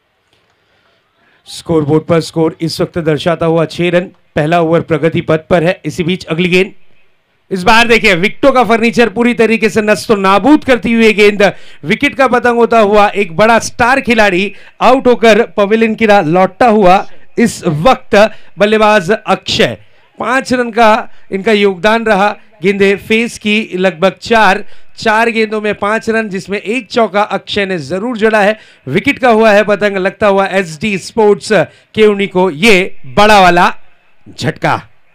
स्कोर बोर्ड पर स्कोर इस वक्त दर्शाता हुआ छह रन। पहला ओवर प्रगति पथ पर है। इसी बीच अगली गेंद, इस बार देखिए विकेटों का फर्नीचर पूरी तरीके से नष्ट नाबूद करती हुई गेंद, विकेट का पतंग होता हुआ एक बड़ा स्टार खिलाड़ी आउट होकर पवेलियन की राह लौटता हुआ इस वक्त बल्लेबाज अक्षय। पांच रन का इनका योगदान रहा। गेंदें फेस की लगभग चार चार गेंदों में पांच रन, जिसमें एक चौका अक्षय ने जरूर जड़ा है। विकेट का हुआ है पतंग, लगता हुआ एसडी स्पोर्ट्स केवनी को ये बड़ा वाला झटका।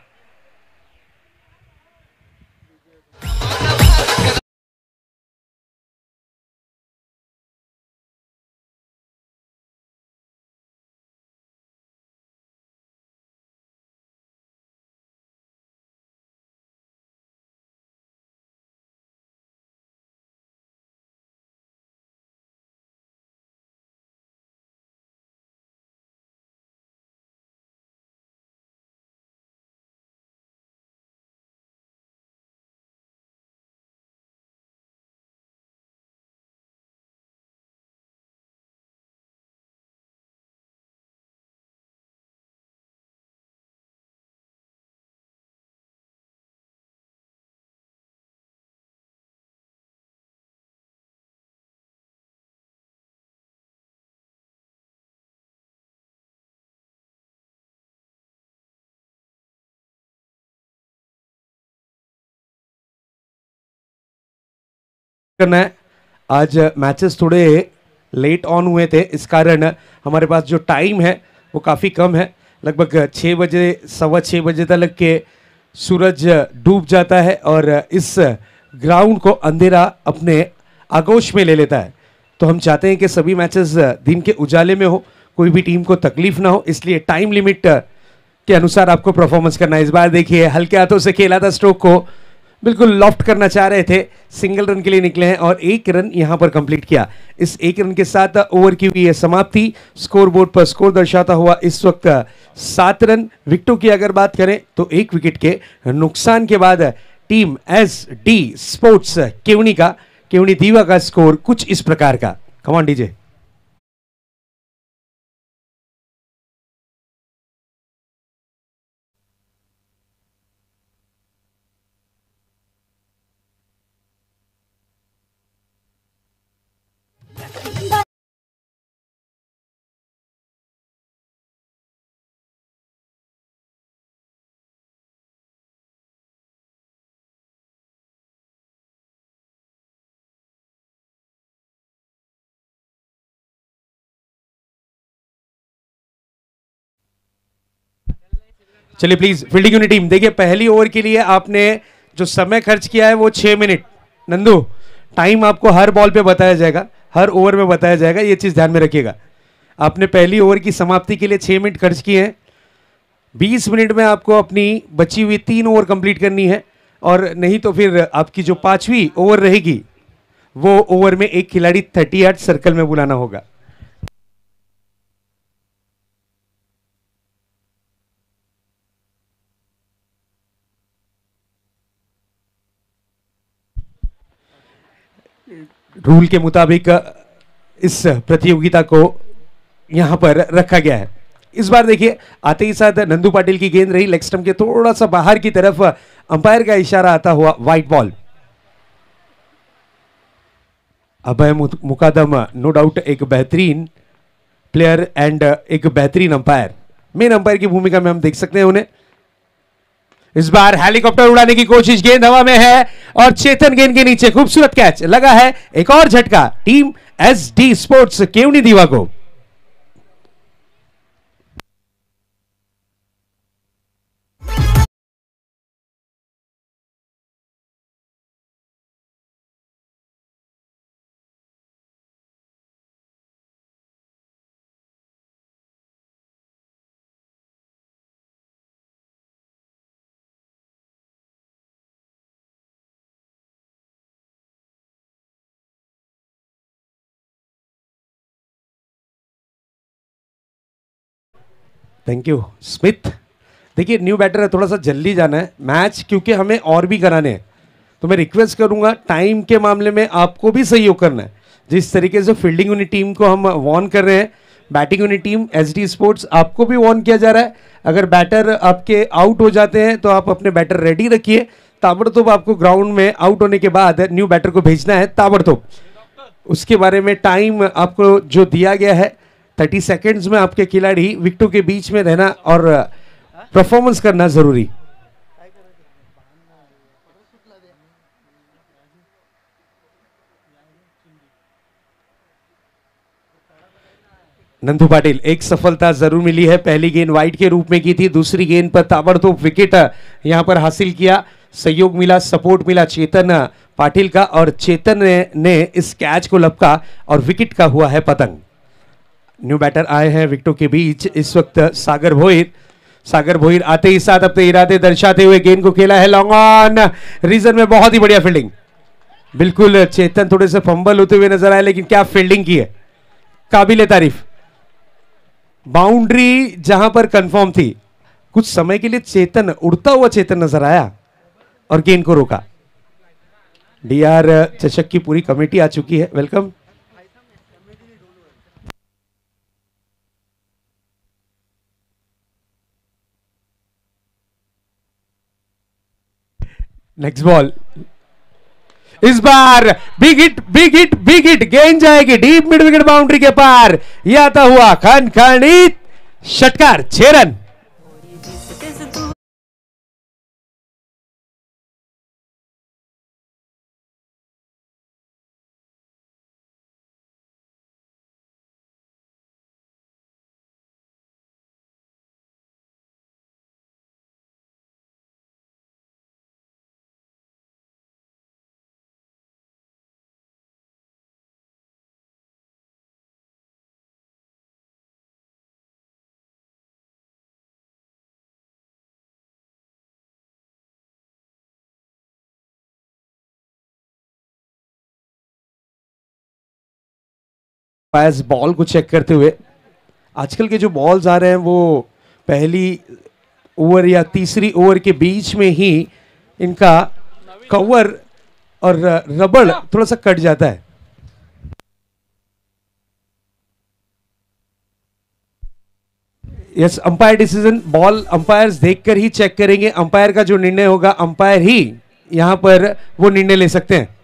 करना है। आज मैचेस थोड़े लेट ऑन हुए थे, इस कारण हमारे पास जो टाइम है वो काफ़ी कम है। लगभग छः बजे सवा छः बजे तक के सूरज डूब जाता है और इस ग्राउंड को अंधेरा अपने आगोश में ले लेता है। तो हम चाहते हैं कि सभी मैचेस दिन के उजाले में हो, कोई भी टीम को तकलीफ ना हो, इसलिए टाइम लिमिट के अनुसार आपको परफॉर्मेंस करना है। इस बार देखिए हल्के हाथों से खेला था, स्ट्रोक को बिल्कुल लॉफ्ट करना चाह रहे थे, सिंगल रन के लिए निकले हैं और एक रन यहां पर कंप्लीट किया। इस एक रन के साथ ओवर की हुई है समाप्ति। स्कोर बोर्ड पर स्कोर दर्शाता हुआ इस वक्त सात रन। विकेटों की अगर बात करें तो एक विकेट के नुकसान के बाद team S D sports Kevni का केवनी दीवा का स्कोर कुछ इस प्रकार का। Come on DJ. चलिए प्लीज फील्डिंग यूनिट टीम, देखिए पहली ओवर के लिए आपने जो समय खर्च किया है वो छह मिनट। नंदू, टाइम आपको हर बॉल पे बताया जाएगा, हर ओवर में बताया जाएगा, ये चीज ध्यान में रखिएगा। आपने पहली ओवर की समाप्ति के लिए छह मिनट खर्च किए हैं। बीस मिनट में आपको अपनी बची हुई तीन ओवर कंप्लीट करनी है, और नहीं तो फिर आपकी जो पांचवी ओवर रहेगी वो ओवर में एक खिलाड़ी थर्टी यार्ड सर्कल में बुलाना होगा। रूल के मुताबिक इस प्रतियोगिता को यहां पर रखा गया है। इस बार देखिए आते ही साथ नंदू पाटिल की गेंद रही लेग स्टंप के थोड़ा सा बाहर की तरफ, अंपायर का इशारा आता हुआ wide ball. Abhay Mukadam no doubt एक बेहतरीन प्लेयर एंड एक बेहतरीन अंपायर, मेन अंपायर की भूमिका में हम देख सकते हैं उन्हें। इस बार हेलीकॉप्टर उड़ाने की कोशिश, गेंद हवा में है और चेतन गेंद के नीचे, खूबसूरत कैच लगा है। एक और झटका team SD sports Kevni Diva को। Thank you Smith. देखिए न्यू बैटर है, थोड़ा सा जल्दी जाना है मैच, क्योंकि हमें और भी कराने हैं। तो मैं रिक्वेस्ट करूंगा टाइम के मामले में आपको भी सहयोग करना है। जिस तरीके से फील्डिंग यूनिट टीम को हम वॉर्न कर रहे हैं, batting unit team SD sports आपको भी वॉर्न किया जा रहा है। अगर बैटर आपके आउट हो जाते हैं तो आप अपने बैटर रेडी रखिए। ताबड़तोब आपको ग्राउंड में आउट होने के बाद न्यू बैटर को भेजना है ताबड़तोब। उसके बारे में टाइम आपको जो दिया गया है तीस सेकंड्स में आपके खिलाड़ी विकेटों के बीच में रहना और परफॉर्मेंस करना जरूरी। नंदू पाटिल, एक सफलता जरूर मिली है। पहली गेंद वाइड के रूप में की थी, दूसरी गेंद पर ताबड़तोड़ विकेट यहां पर हासिल किया। सहयोग मिला, सपोर्ट मिला चेतन पाटिल का, और चेतन ने, ने इस कैच को लपका और विकेट का हुआ है पतंग। न्यू बैटर आए हैं विकेटों के बीच इस वक्त सागर भोईर। सागर भोईर आते ही साथ अपने इरादे दर्शाते हुए गेंद को खेला है लॉन्ग ऑन, रीजन में बहुत ही बढ़िया फील्डिंग। बिल्कुल चेतन थोड़े से फंबल होते हुए नजर आए, लेकिन क्या फील्डिंग की है, काबिल तारीफ। बाउंड्री जहां पर कंफर्म थी, कुछ समय के लिए चेतन उड़ता हुआ चेतन नजर आया और गेंद को रोका। डीआर चषक की पूरी कमेटी आ चुकी है, वेलकम। नेक्स्ट बॉल, इस बार big hit big hit big hit, गेंद जाएगी डीप मिड विकेट बाउंड्री के पार। यह आता हुआ खनखनित षटकार, छह रन। पास बॉल को चेक करते हुए, आजकल के जो बॉल्स आ रहे हैं वो पहली ओवर या तीसरी ओवर के बीच में ही इनका कवर और रबड़ थोड़ा सा कट जाता है। Yes, umpire decision, ball umpires देखकर ही चेक करेंगे। अंपायर का जो निर्णय होगा, अंपायर ही यहां पर वो निर्णय ले सकते हैं।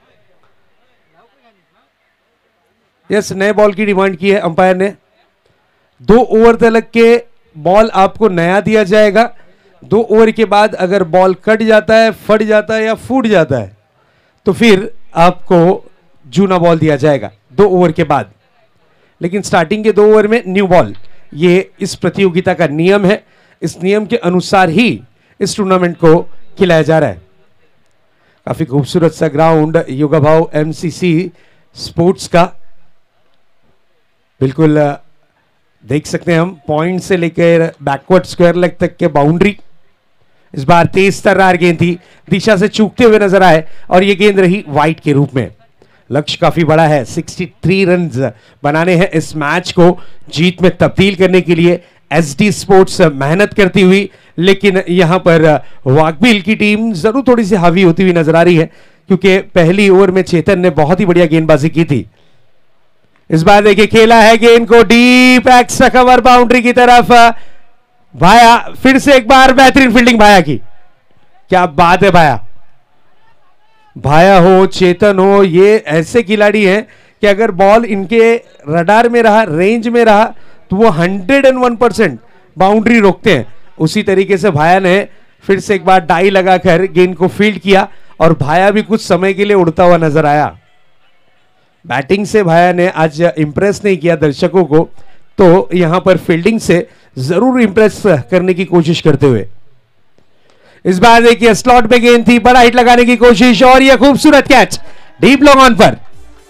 यस, नए बॉल की डिमांड की है अंपायर ने। दो ओवर तक के बॉल आपको नया दिया जाएगा। दो ओवर के बाद अगर बॉल कट जाता है, फट जाता है या फूट जाता है तो फिर आपको जूना बॉल दिया जाएगा दो ओवर के बाद। लेकिन स्टार्टिंग के दो ओवर में न्यू बॉल, ये इस प्रतियोगिता का नियम है। इस नियम के अनुसार ही इस टूर्नामेंट को खिलाया जा रहा है। काफी खूबसूरत सा ग्राउंड योगा भाव एमसीसी स्पोर्ट्स का, बिल्कुल देख सकते हैं हम पॉइंट से लेकर बैकवर्ड स्क्वायर लेग तक के बाउंड्री। इस बार तेज तर्रार गेंद थी, दिशा से चूकते हुए नजर आए और यह गेंद रही वाइट के रूप में। लक्ष्य काफी बड़ा है, तिरसठ रन बनाने हैं इस मैच को जीत में तब्दील करने के लिए। एसडी स्पोर्ट्स मेहनत करती हुई, लेकिन यहां पर वाघबिल की टीम जरूर थोड़ी सी हावी होती हुई नजर आ रही है, क्योंकि पहली ओवर में चेतन ने बहुत ही बढ़िया गेंदबाजी की थी। इस बार देखिए खेला है गेंद को डीप एक्स्ट्रा कवर बाउंड्री की तरफ, भाया फिर से एक बार बेहतरीन फील्डिंग भाया की। क्या बात है भाया, भाया हो चेतन हो, ये ऐसे खिलाड़ी हैं कि अगर बॉल इनके रडार में रहा, रेंज में रहा, तो वो hundred and one percent boundary रोकते हैं। उसी तरीके से भाया ने फिर से एक बार डाई लगाकर गेंद को फील्ड किया और भाया भी कुछ समय के लिए उड़ता हुआ नजर आया। बैटिंग से भाया ने आज इंप्रेस नहीं किया दर्शकों को, तो यहां पर फील्डिंग से जरूर इंप्रेस करने की कोशिश करते हुए। इस बार देखिए स्लॉट में गेंद थी, बड़ा हिट लगाने की कोशिश और यह खूबसूरत कैच डीप लॉन्ग ऑन पर।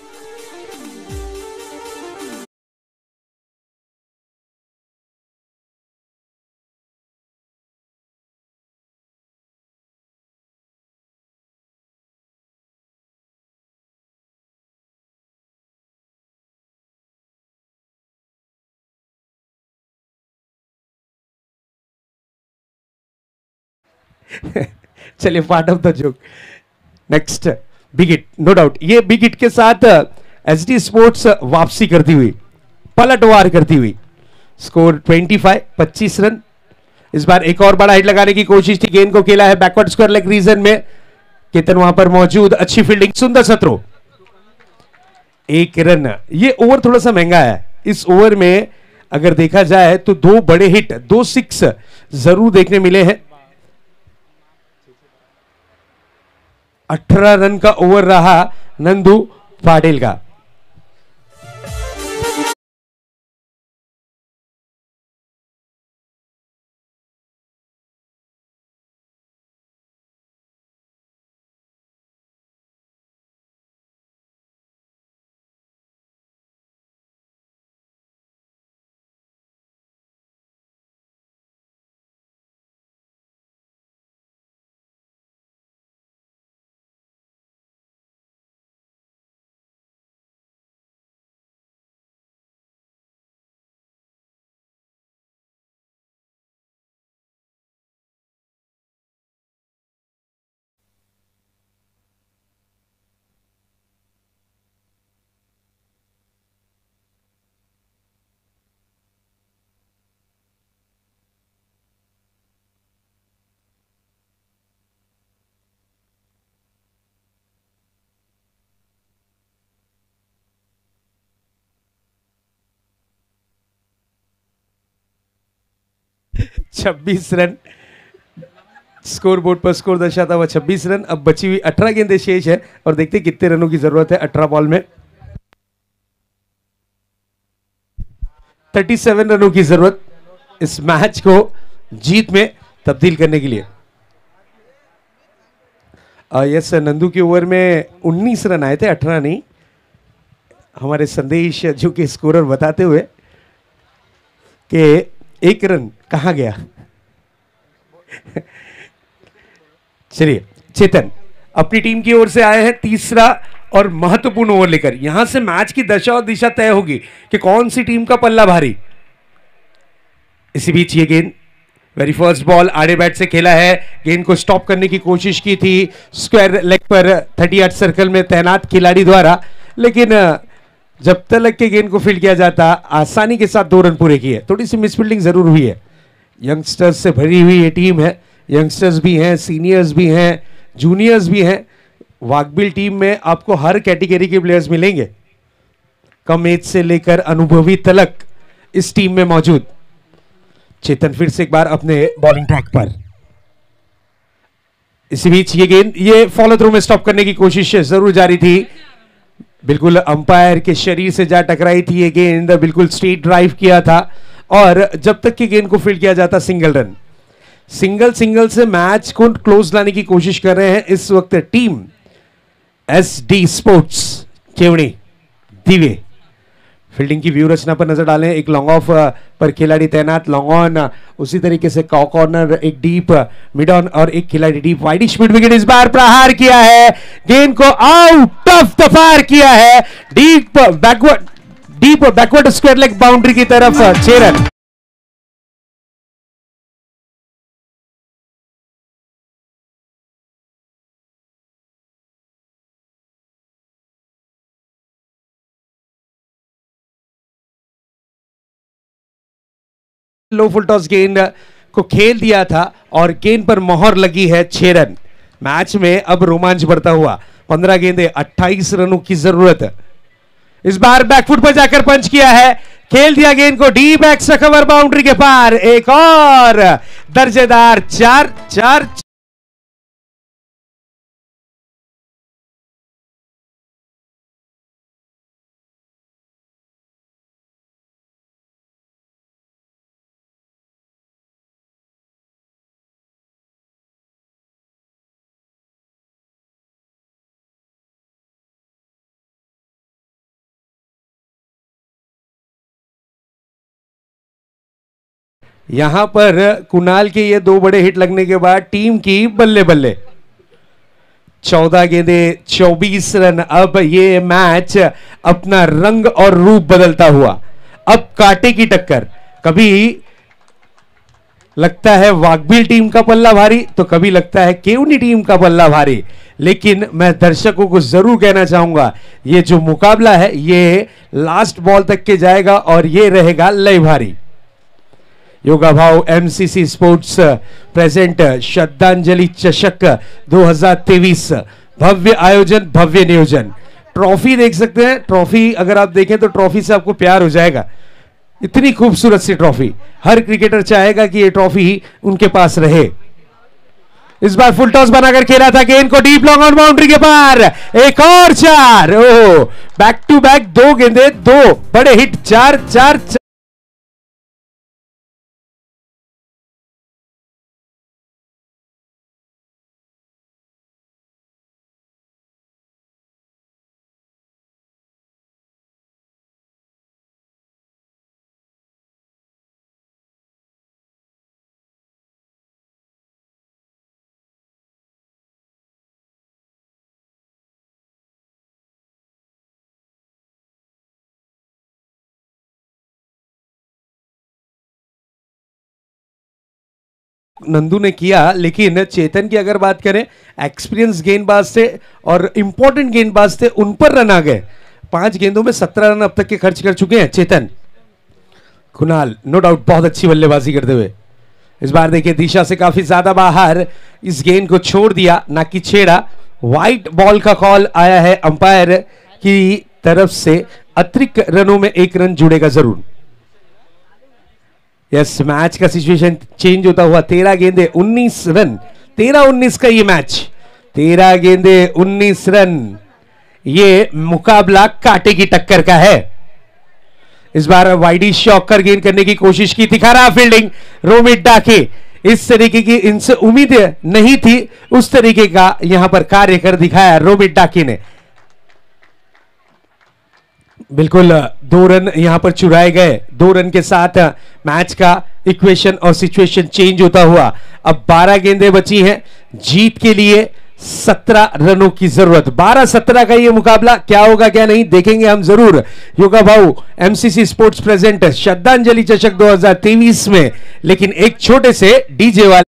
चलिए part of the joke. Next big hit, no doubt ये बिग हिट के साथ एसडी स्पोर्ट्स वापसी करती हुई, पलटवार करती हुई। स्कोर पच्चीस, पच्चीस रन। इस बार एक और बड़ा हिट लगाने की कोशिश थी, गेंद को खेला है बैकवर्ड स्क्वायर लेग रीजन में, केतन वहां पर मौजूद, अच्छी फील्डिंग, सुंदर सत्रो, एक रन। ये ओवर थोड़ा सा महंगा है, इस ओवर में अगर देखा जाए तो दो बड़े हिट, दो सिक्स जरूर देखने मिले हैं। अठारह रन का ओवर रहा नंदू पाटिल का। छब्बीस रन स्कोर बोर्ड पर स्कोर दर्शाता हुआ छब्बीस रन। अब बची हुई अठारह गेंदें शेष है और देखते हैं कितने रनों की जरूरत है अठारह बॉल में। सैंतीस रनों की जरूरत इस मैच को जीत में तब्दील करने के लिए। यस, नंदू के ओवर में उन्नीस रन आए थे, अठारह नहीं। हमारे संदेश जो कि स्कोरर बताते हुए कि एक रन कहां गया। चलिए, चेतन अपनी टीम की ओर से आए हैं तीसरा और महत्वपूर्ण ओवर लेकर। यहां से मैच की दशा और दिशा तय होगी कि कौन सी टीम का पल्ला भारी। इसी बीच ये गेंद वेरी फर्स्ट बॉल आड़े बैट से खेला है, गेंद को स्टॉप करने की कोशिश की थी स्क्वायर लेग पर अड़तीस सर्कल में तैनात खिलाड़ी द्वारा, लेकिन जब तलक के गेंद को फील्ड किया जाता आसानी के साथ दो रन पूरे किए। थोड़ी सी मिसफील्डिंग जरूर हुई है। यंगस्टर्स से भरी हुई ये टीम है, यंगस्टर्स भी हैं, सीनियर्स भी हैं, जूनियर्स भी हैं। वाघबिल टीम में आपको हर कैटेगरी के प्लेयर्स मिलेंगे, कम एज से लेकर अनुभवी तलक इस टीम में मौजूद। चेतन फिर से एक बार अपने बॉलिंग ट्रैक पर। इसी बीच ये गेंद ये फॉलो थ्रू में स्टॉप करने की कोशिश जरूर जारी थी, बिल्कुल अंपायर के शरीर से जा टकराई थी ये गेंद, बिल्कुल स्ट्रेट ड्राइव किया था और जब तक कि गेंद को फील्ड किया जाता सिंगल रन। सिंगल सिंगल से मैच को क्लोज लाने की कोशिश कर रहे हैं इस वक्त team S D sports Kevni Diva. Fielding की व्यू रचना पर नजर डालें, एक लॉन्ग ऑफ पर खिलाड़ी तैनात, लॉन्ग ऑन, उसी तरीके से कॉर्नर, एक डीप मिड ऑन और एक खिलाड़ी डीप वाइड। स्पीड विकेट इस बार प्रहार किया है, गेंद को आउट ऑफ द फायर किया है, deep backward deep backward square leg boundary की तरफ, छह रन। लो फुल टॉस गेंद को खेल दिया था और गेंद पर मोहर लगी है, छह रन। मैच में अब रोमांच बढ़ता हुआ, पंद्रह गेंदे अट्ठाईस रनों की जरूरत। इस बार बैकफुट पर जाकर पंच किया है, खेल दिया गेंद को डीप एक्स्ट्रा कवर बाउंड्री के पार, एक और दर्जेदार चार चार। यहां पर कुणाल के ये दो बड़े हिट लगने के बाद टीम की बल्ले बल्ले, चौदह गेंदे चौबीस रन। अब ये मैच अपना रंग और रूप बदलता हुआ, अब कांटे की टक्कर। कभी लगता है वाघबील टीम का पल्ला भारी तो कभी लगता है केवनी टीम का पल्ला भारी, लेकिन मैं दर्शकों को जरूर कहना चाहूंगा ये जो मुकाबला है ये लास्ट बॉल तक के जाएगा और ये रहेगा लय भारी। योगा भाव एमसीसी स्पोर्ट्स प्रेजेंट श्रद्धांजलि चषक दो हज़ार तेईस, भव्य आयोजन, भव्य नियोजन। ट्रॉफी देख सकते हैं, ट्रॉफी अगर आप देखें तो ट्रॉफी से आपको प्यार हो जाएगा, इतनी खूबसूरत सी ट्रॉफी। हर क्रिकेटर चाहेगा कि ये ट्रॉफी उनके पास रहे। इस बार फुल टॉस बनाकर खेला था, गेंद को डीप लॉन्ग ऑन बाउंड्री के पार, एक और चार। ओह, बैक टू बैक दो गेंदे, दो बड़े हिट, चार चार, चार। नंदू ने किया, लेकिन चेतन की अगर बात करें, एक्सपीरियंस गेंदबाज थे और इंपॉर्टेंट गेंदबाज थे, उन पर रन आ गए। पांच गेंदों में सत्रह रन अब तक के खर्च कर चुके हैं चेतन। कुणाल नो डाउट बहुत अच्छी बल्लेबाजी करते हुए, इस बार देखिए दिशा से काफी ज्यादा बाहर, इस गेंद को छोड़ दिया, ना कि छेड़ा। व्हाइट बॉल का कॉल आया है अंपायर की तरफ से, अतिरिक्त रनों में एक रन जुड़ेगा जरूर। यस, मैच का सिचुएशन चेंज होता हुआ, तेरह गेंदे उन्नीस रन, तेरह उन्नीस का ये मैच, तेरह गेंदे उन्नीस रन। ये मुकाबला कांटे की टक्कर का है। इस बार वाइडी शॉकर गेंद करने की कोशिश की थी, खराब फील्डिंग रोमित डाके। इस तरीके की इनसे उम्मीद नहीं थी, उस तरीके का यहां पर कार्य कर दिखाया रोमित डाके ने। बिल्कुल दो रन यहां पर चुराए गए, दो रन के साथ मैच का इक्वेशन और सिचुएशन चेंज होता हुआ। अब बारह गेंदें बची हैं, जीत के लिए सत्रह रनों की जरूरत। बारह सत्रह का ये मुकाबला क्या होगा क्या नहीं देखेंगे हम जरूर। योगा भाऊ एमसीसी स्पोर्ट्स प्रेजेंट श्रद्धांजलि चषक दो हज़ार तेईस में, लेकिन एक छोटे से डीजे वाले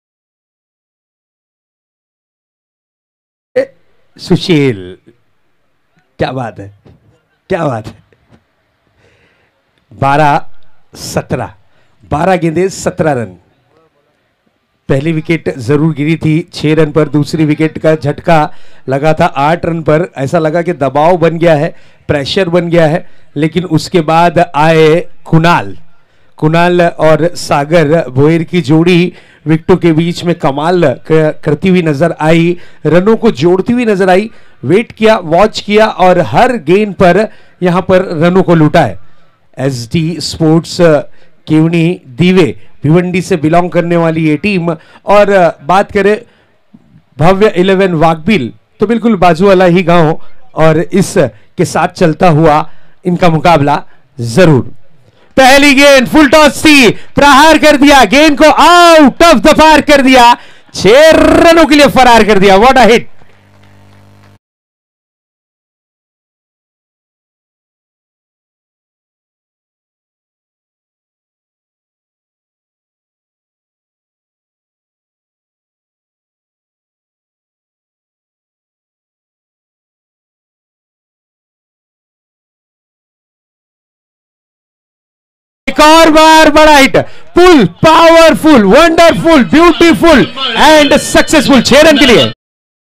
सुशील क्या बात है, क्या बात है। बारह सत्रह, बारह गेंदे सत्रह रन। पहली विकेट जरूर गिरी थी छह रन पर, दूसरी विकेट का झटका लगा था आठ रन पर। ऐसा लगा कि दबाव बन गया है, प्रेशर बन गया है, लेकिन उसके बाद आए कुणाल कुणाल और सागर भोयर की जोड़ी विकेटों के बीच में कमाल करती हुई नजर आई, रनों को जोड़ती हुई नजर आई। वेट किया, वॉच किया और हर गेंद पर यहां पर रनों को लूटा है। एसडी स्पोर्ट्स केवनी दीवे भिवंडी से बिलोंग करने वाली ये टीम। और बात करें भव्य इलेवन वाकबिल तो बिल्कुल बाजू वाला ही गांव, और इस के साथ चलता हुआ इनका मुकाबला जरूर। पहली गेंद फुल टॉस थी, प्रहार कर दिया, गेंद को आउट ऑफ द पार्क कर दिया, छह रनों के लिए फरार कर दिया। What a hit. एक और बार बड़ा hit, pull powerful, wonderful, beautiful and successful, छह रन के लिए।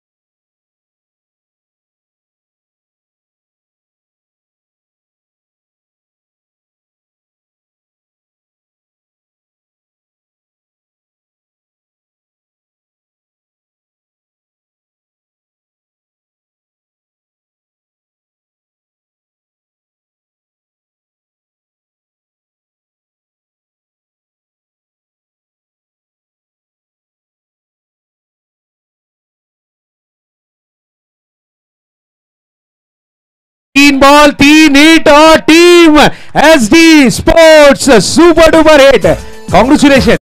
तीन बॉल तीन हिट और team SD sports super duper hit. Congratulation.